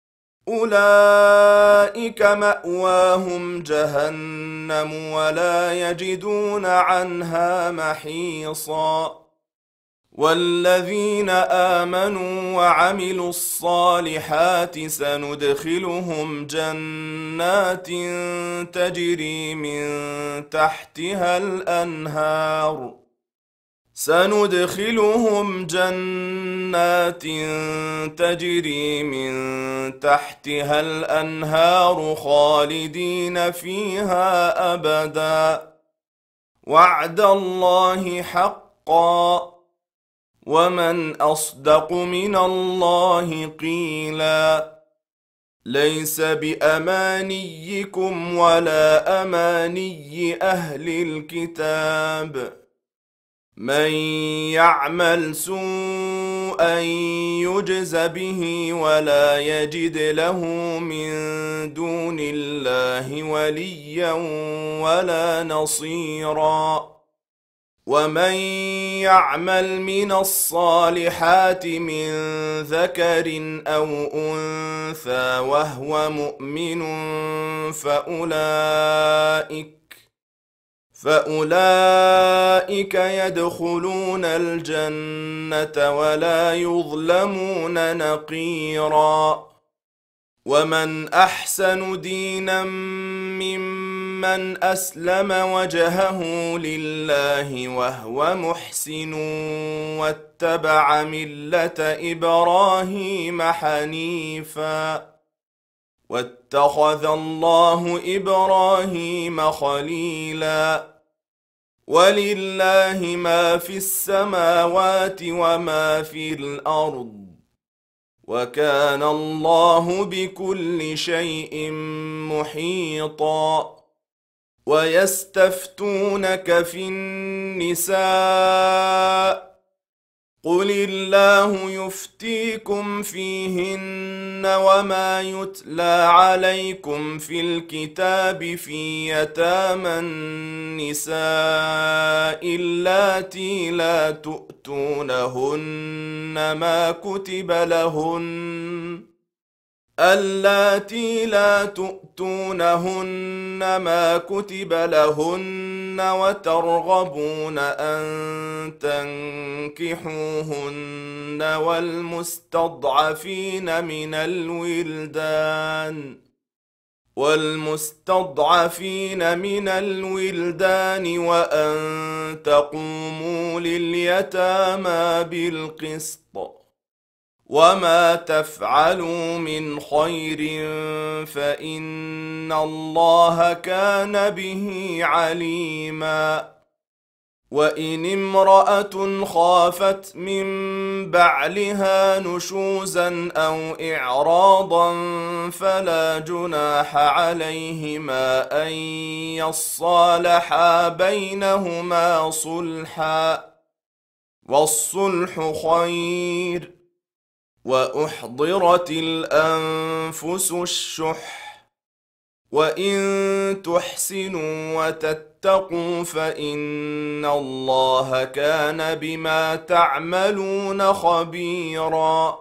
أولئك مأواهم جهنم ولا يجدون عنها محيصا. والذين آمنوا وعملوا الصالحات سندخلهم جنات تجري من تحتها الأنهار سندخلهم جنات تجري من تحتها الأنهار خالدين فيها أبدا وعد الله حقا ومن أصدق من الله قيلا. ليس بأمانيكم ولا أماني أهل الكتاب من يعمل سوءا يجز به ولا يجد له من دون الله وليا ولا نصيرا. ومن يعمل من الصالحات من ذكر أو أنثى وهو مؤمن فأولئك فأولئك يدخلون الجنة ولا يظلمون نقيرا. ومن أحسن دينا ممن أسلم وجهه لله وهو محسن واتبع ملة إبراهيم حنيفا واتخذ الله إبراهيم خليلا. ولله ما في السماوات وما في الأرض وكان الله بكل شيء محيطا. ويستفتونك في النساء قل الله يفتيكم فيهن وما يتلى عليكم في الكتاب في يتامى النساء اللاتي لا تؤتونهن ما كتب لهن اللاتي لا تؤتونهن ما كتب لهن وترغبون أن تنكحوهن والمستضعفين من الولدان والمستضعفين من الولدان وأن تقوموا لليتامى بالقسط وما تفعلوا من خير فإن الله كان به عليما. وإن امرأة خافت من بعلها نشوزا أو إعراضا فلا جناح عليهما أن يصالحا بينهما صلحا والصلح خير. وأحضرت الأنفس الشح وإن تحسنوا وتتقوا فإن الله كان بما تعملون خبيرا.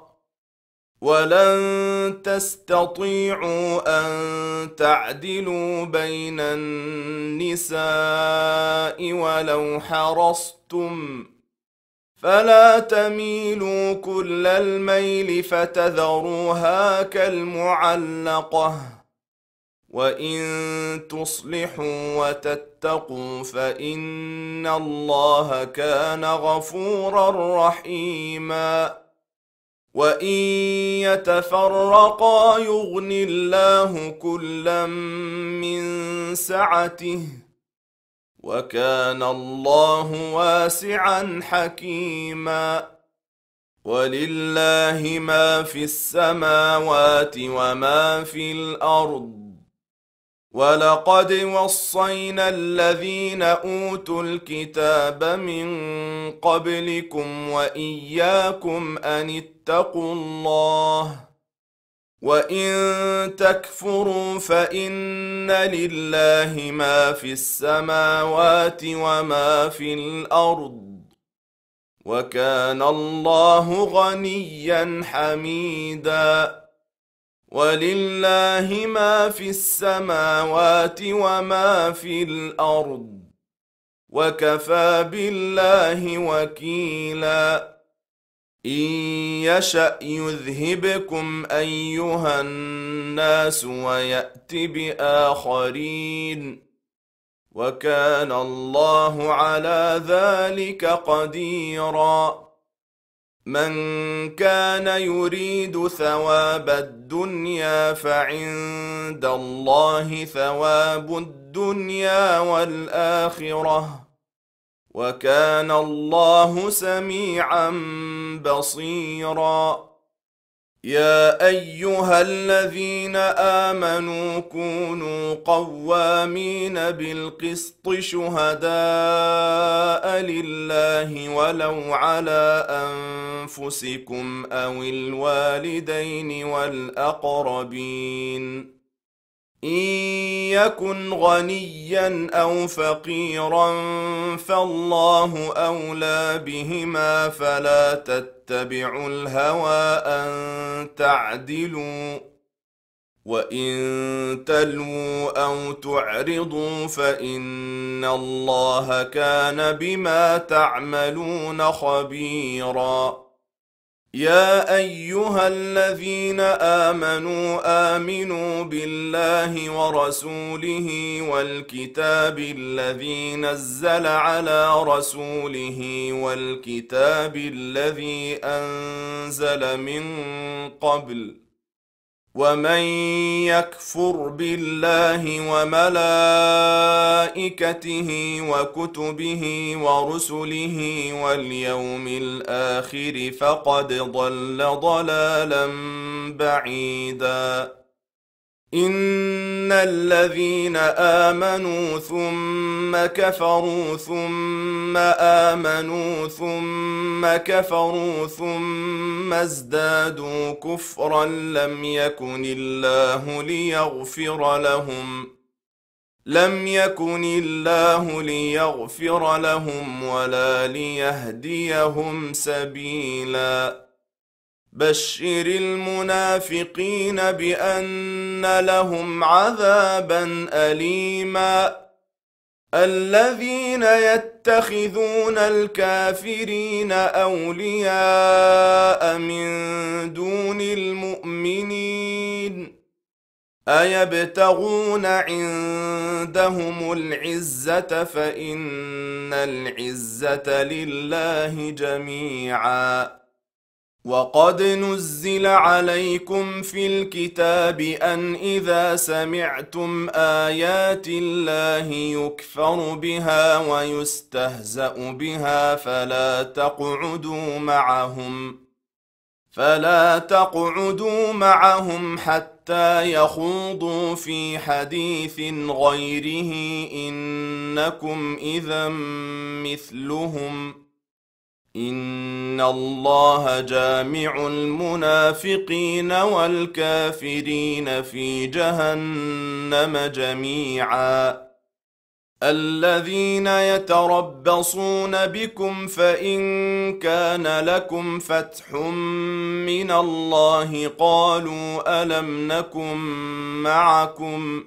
ولن تستطيعوا أن تعدلوا بين النساء ولو حرصتم فلا تميلوا كل الميل فتذروها كالمعلقة. وإن تصلحوا وتتقوا فإن الله كان غفورا رحيما. وإن يتفرقا يغن الله كلا من سعته وكان الله واسعا حكيما. ولله ما في السماوات وما في الأرض ولقد وصينا الذين أوتوا الكتاب من قبلكم وإياكم أن اتقوا الله وإن تكفروا فإن لله ما في السماوات وما في الأرض وكان الله غنيا حميدا. ولله ما في السماوات وما في الأرض وكفى بالله وكيلا. إن يشأ يذهبكم أيها الناس ويأت بآخرين وكان الله على ذلك قديرا. من كان يريد ثواب الدنيا فعند الله ثواب الدنيا والآخرة وكان الله سميعا بصيرا. يا أيها الذين آمنوا كونوا قوامين بالقسط شهداء لله ولو على أنفسكم أو الوالدين والأقربين إن يكن غنيا أو فقيرا فالله أولى بهما فلا تتبعوا الهوى أن تعدلوا وإن تلووا أو تعرضوا فإن الله كان بما تعملون خبيرا. يا أيها الذين آمنوا آمنوا بالله ورسوله والكتاب الذي نزل على رسوله والكتاب الذي أنزل من قبل ومن يكفر بالله وملائكته وكتبه ورسله واليوم الآخر فقد ضل ضلالا بعيدا. إن الذين آمنوا ثم كفروا ثم آمنوا ثم كفروا ثم ازدادوا كفرا لم يكن الله ليغفر لهم لم يكن الله ليغفر لهم ولا ليهديهم سبيلا. بشر المنافقين بأن لهم عذابا أليما. الذين يتخذون الكافرين أولياء من دون المؤمنين أيبتغون عندهم العزة فإن العزة لله جميعا. وقد نزل عليكم في الكتاب أن إذا سمعتم آيات الله يكفر بها ويستهزأ بها فلا تقعدوا معهم فلا تقعدوا معهم حتى يخوضوا في حديث غيره إنكم إذا مثلهم إن الله جامع المنافقين والكافرين في جهنم جميعا. الذين يتربصون بكم فإن كان لكم فتح من الله قالوا ألم نكن معكم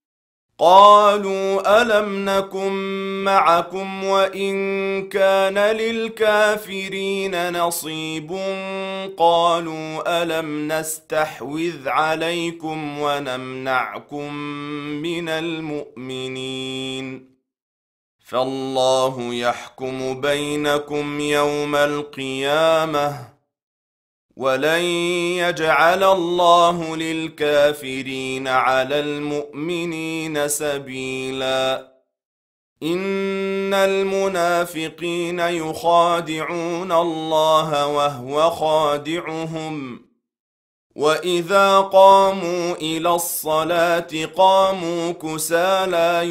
قالوا ألم نكن معكم وإن كان للكافرين نصيب قالوا ألم نستحوذ عليكم ونمنعكم من المؤمنين فالله يحكم بينكم يوم القيامة ولن يجعل الله للكافرين على المؤمنين سبيلا. إن المنافقين يخادعون الله وهو خادعهم وإذا قاموا إلى الصلاة قاموا كسالى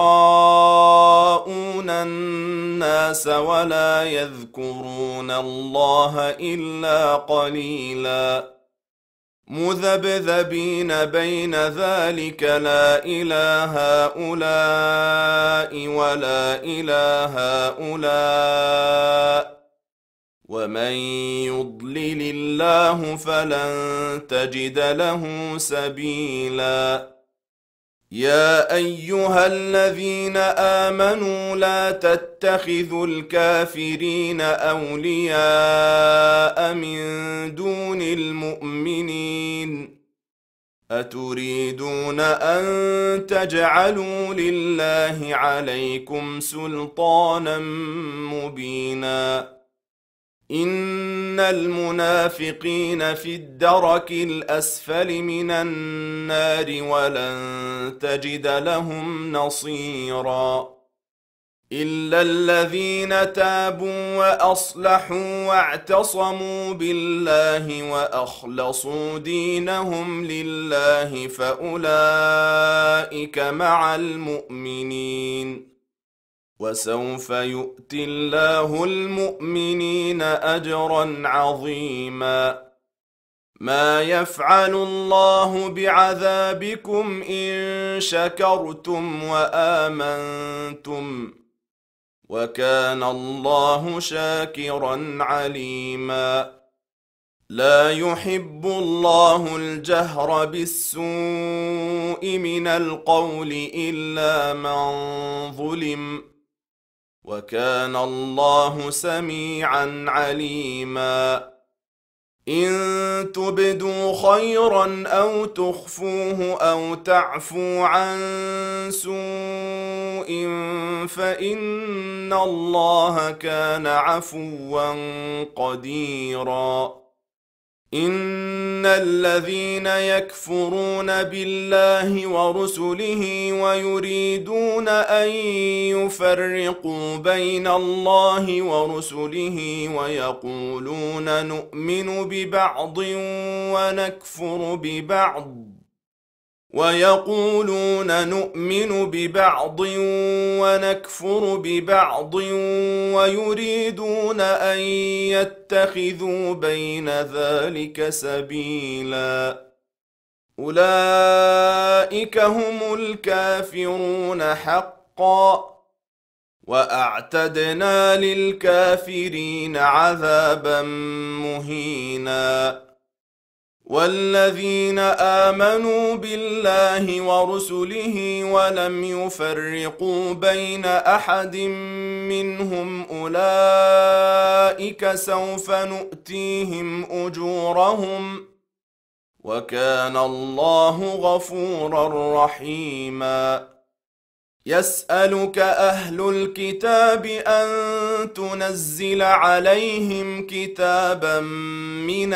يراءون الناس ولا يذكرون الله إلا قليلا مذبذبين بين ذلك لا إله هؤلاء ولا إله هؤلاء ومن يضلل الله فلن تجد له سبيلا. يا أيها الذين آمنوا لا تتخذوا الكافرين أولياء من دون المؤمنين أتريدون أن تجعلوا لله عليكم سلطانا مبينا. إن المنافقين في الدرك الأسفل من النار ولن تجد لهم نصيرا إلا الذين تابوا وأصلحوا واعتصموا بالله وأخلصوا دينهم لله فأولئك مع المؤمنين وسوف يؤتي الله المؤمنين أجرا عظيما. ما يفعل الله بعذابكم إن شكرتم وآمنتم وكان الله شاكرا عليما. لا يحب الله الجهر بالسوء من القول إلا من ظلم وكان الله سميعا عليما. إن تبدوا خيرا أو تخفوه أو تعفوا عن سوء فإن الله كان عفوا قديرا. إن الذين يكفرون بالله ورسله ويريدون أن يفرقوا بين الله ورسله ويقولون نؤمن ببعض ونكفر ببعض ويقولون نؤمن ببعض ونكفر ببعض ويريدون أن يتخذوا بين ذلك سبيلا أولئك هم الكافرون حقا وأعتدنا للكافرين عذابا مهينا والذين آمنوا بالله ورسله ولم يفرقوا بين أحد منهم أولئك سوف نؤتيهم أجورهم وكان الله غفورا رحيما يسألك أهل الكتاب أن تنزل عليهم كتابا من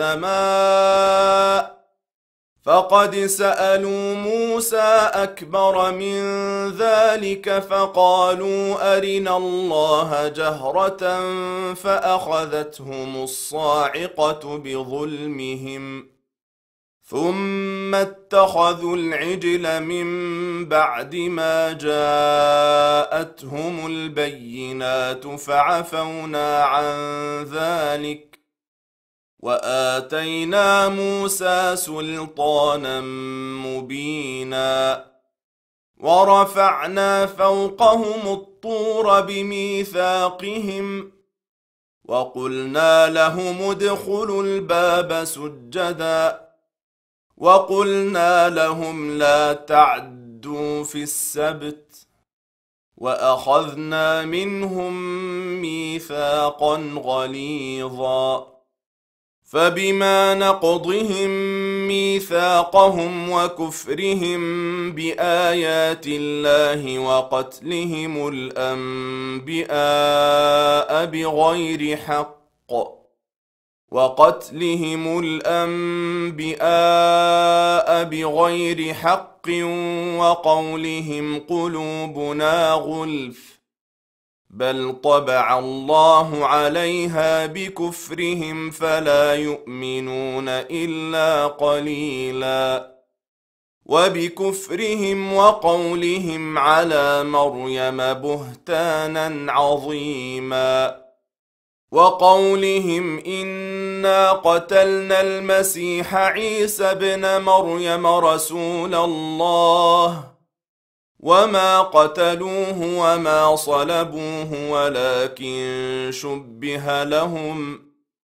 السماء فقد سألوا موسى أكبر من ذلك فقالوا أرنا الله جهرة فأخذتهم الصاعقة بظلمهم ثم اتخذوا العجل من بعد ما جاءتهم البينات فعفونا عن ذلك وآتينا موسى سلطانا مبينا ورفعنا فوقهم الطور بميثاقهم وقلنا لهم ادخلوا الباب سجدا وقلنا لهم لا تعدوا في السبت وأخذنا منهم ميثاقا غليظا فبما نقضهم ميثاقهم وكفرهم بآيات الله وقتلهم الأنبياء بغير حق وقتلهم الأنبياء بغير حق وقولهم قلوبنا غلف بل طبع الله عليها بكفرهم فلا يؤمنون إلا قليلا وبكفرهم وقولهم على مريم بهتانا عظيما وقولهم إنا قتلنا المسيح عيسى ابن مريم رسول الله وما قتلوه وما صلبوه ولكن شبه لهم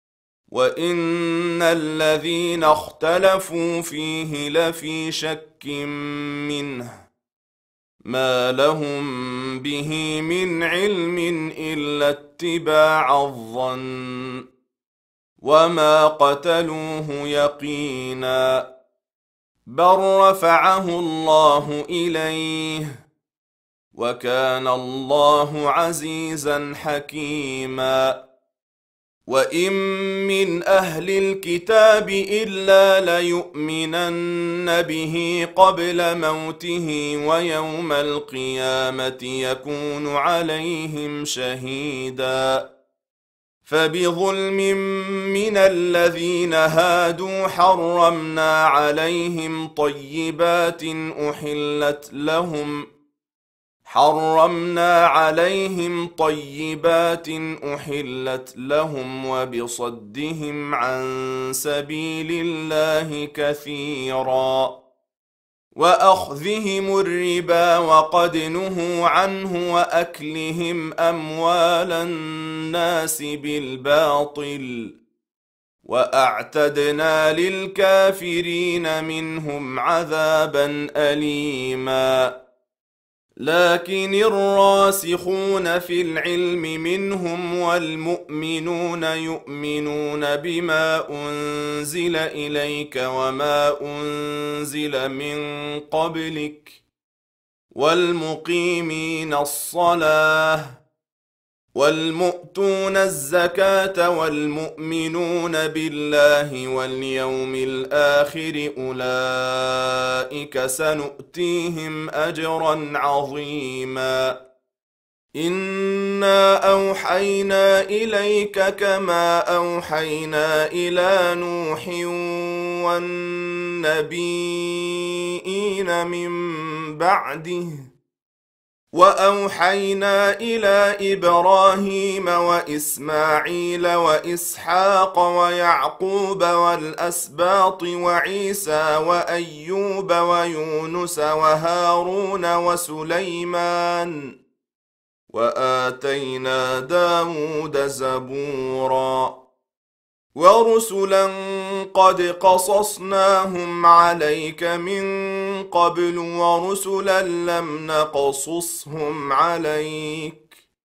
وإن الذين اختلفوا فيه لفي شك منه ما لهم به من علم إلا اتباع الظن وما قتلوه يقينا بل رفعه الله إليه وكان الله عزيزا حكيما وإن من أهل الكتاب إلا ليؤمنن به قبل موته ويوم القيامة يكون عليهم شهيدا فبظلم من الذين هادوا حرمنا عليهم طيبات أحلت لهم حرمنا عليهم طيبات أحلت لهم وبصدهم عن سبيل الله كثيرا وأخذهم الربا وقد نهوا عنه وأكلهم أموال الناس بالباطل وأعتدنا للكافرين منهم عذابا أليما لكن الراسخون في العلم منهم والمؤمنون يؤمنون بما أنزل إليك وما أنزل من قبلك والمقيمين الصلاة والمؤتون الزكاة والمؤمنون بالله واليوم الآخر أولئك سنؤتيهم أجرا عظيما. إنا أوحينا إليك كما أوحينا إلى نوح والنبيين من بعده، وأوحينا إلى إبراهيم وإسماعيل وإسحاق ويعقوب والأسباط وعيسى وأيوب ويونس وهارون وسليمان، وآتينا داود زبورا. ورسلا قد قصصناهم عليك من قبل ورسلا لم نقصصهم عليك،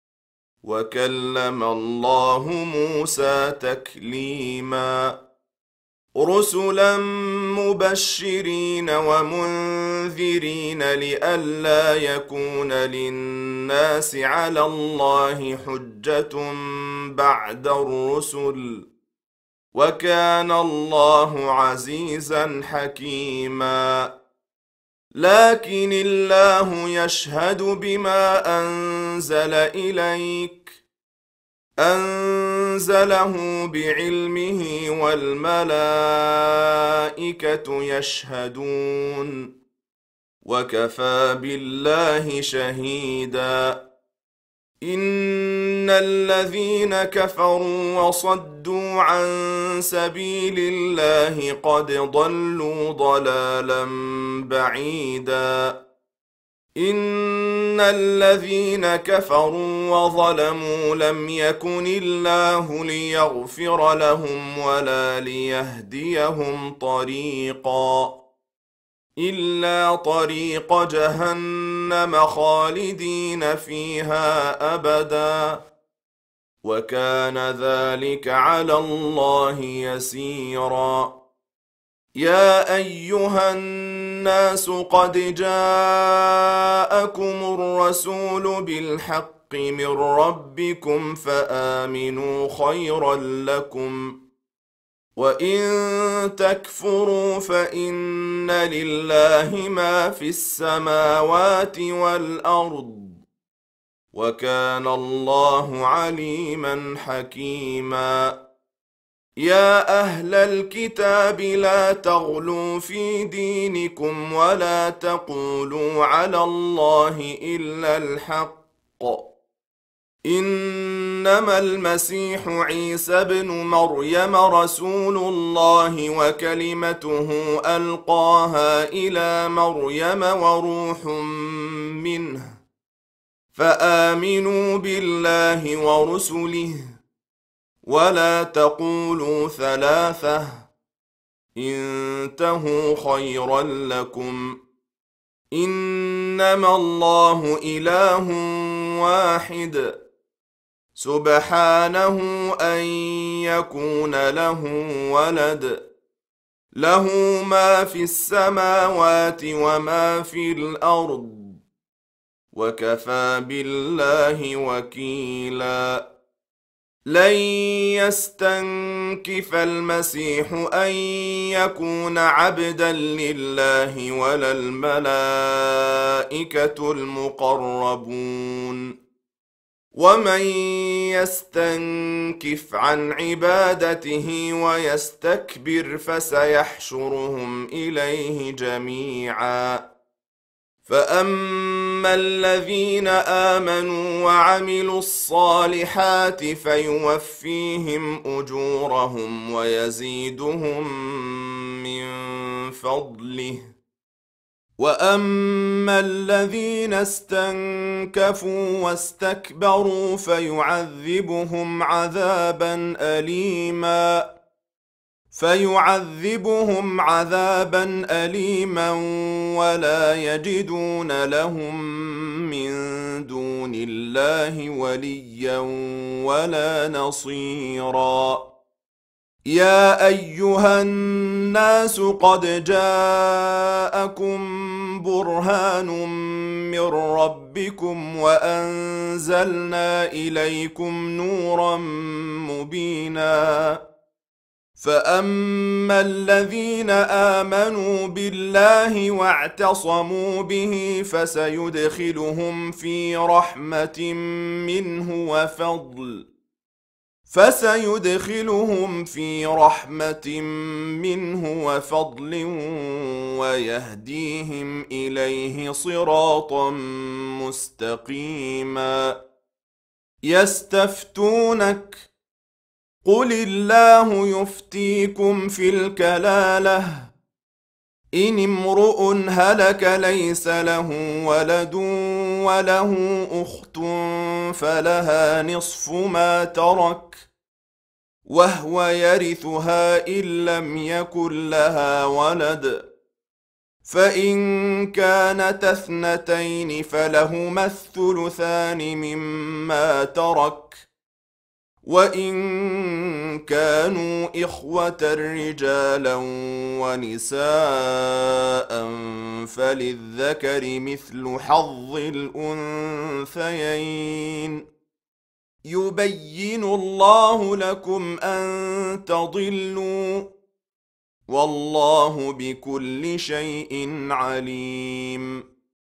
وكلم الله موسى تكليما. رسلا مبشرين ومنذرين لئلا يكون للناس على الله حجة بعد الرسل، وكان الله عزيزا حكيما. لكن الله يشهد بما أنزل إليك، أنزله بعلمه والملائكة يشهدون، وكفى بالله شهيدا. إن الذين كفروا وصدوا عن سبيل الله قد ضلوا ضلالا بعيدا. إن الذين كفروا وظلموا لم يكن الله ليغفر لهم ولا ليهديهم طريقا إلا طريق جهنم خالدين فيها أبدا، وكان ذلك على الله يسيرا. يا أيها الناس قد جاءكم الرسول بالحق من ربكم فآمنوا خيرا لكم، وإن تكفروا فإن لله ما في السماوات والأرض، وكان الله عليما حكيما. يا أهل الكتاب لا تغلوا في دينكم ولا تقولوا على الله إلا الحق، إنما المسيح عيسى ابن مريم رسول الله وكلمته ألقاها إلى مريم وروح منه، فآمنوا بالله ورسله، ولا تقولوا ثلاثة، انتهوا خيرا لكم، إنما الله إله واحد، سبحانه أن يكون له ولد، له ما في السماوات وما في الأرض، وكفى بالله وكيلا. لن يستنكف المسيح أن يكون عبدا لله ولا الملائكة المقربون، ومن يستنكف عن عبادته ويستكبر فسيحشرهم إليه جميعا. فأما الذين آمنوا وعملوا الصالحات فيوفيهم أجورهم ويزيدهم من فضله، وأما الذين استنكفوا واستكبروا فيعذبهم عذابا أليما فيعذبهم عذابا أليما ولا يجدون لهم من دون الله وليا ولا نصيرا. يا أيها الناس قد جاءكم برهان من ربكم وأنزلنا إليكم نورا مبينا فأما الذين آمنوا بالله واعتصموا به فسيدخلهم في رحمة منه وفضل فسيدخلهم في رحمة منه وفضل ويهديهم إليه صراطا مستقيما يستفتونك قل الله يفتيكم في الكلالة إن امرؤ هلك ليس له ولد وله أخت فلها نصف ما ترك وهو يرثها إن لم يكن لها ولد فإن كانتا اثنتين فلهما الثلثان مما ترك وإن كانوا إخوة رجالا ونساء فللذكر مثل حظ الأنثيين يبين الله لكم أن تضلوا والله بكل شيء عليم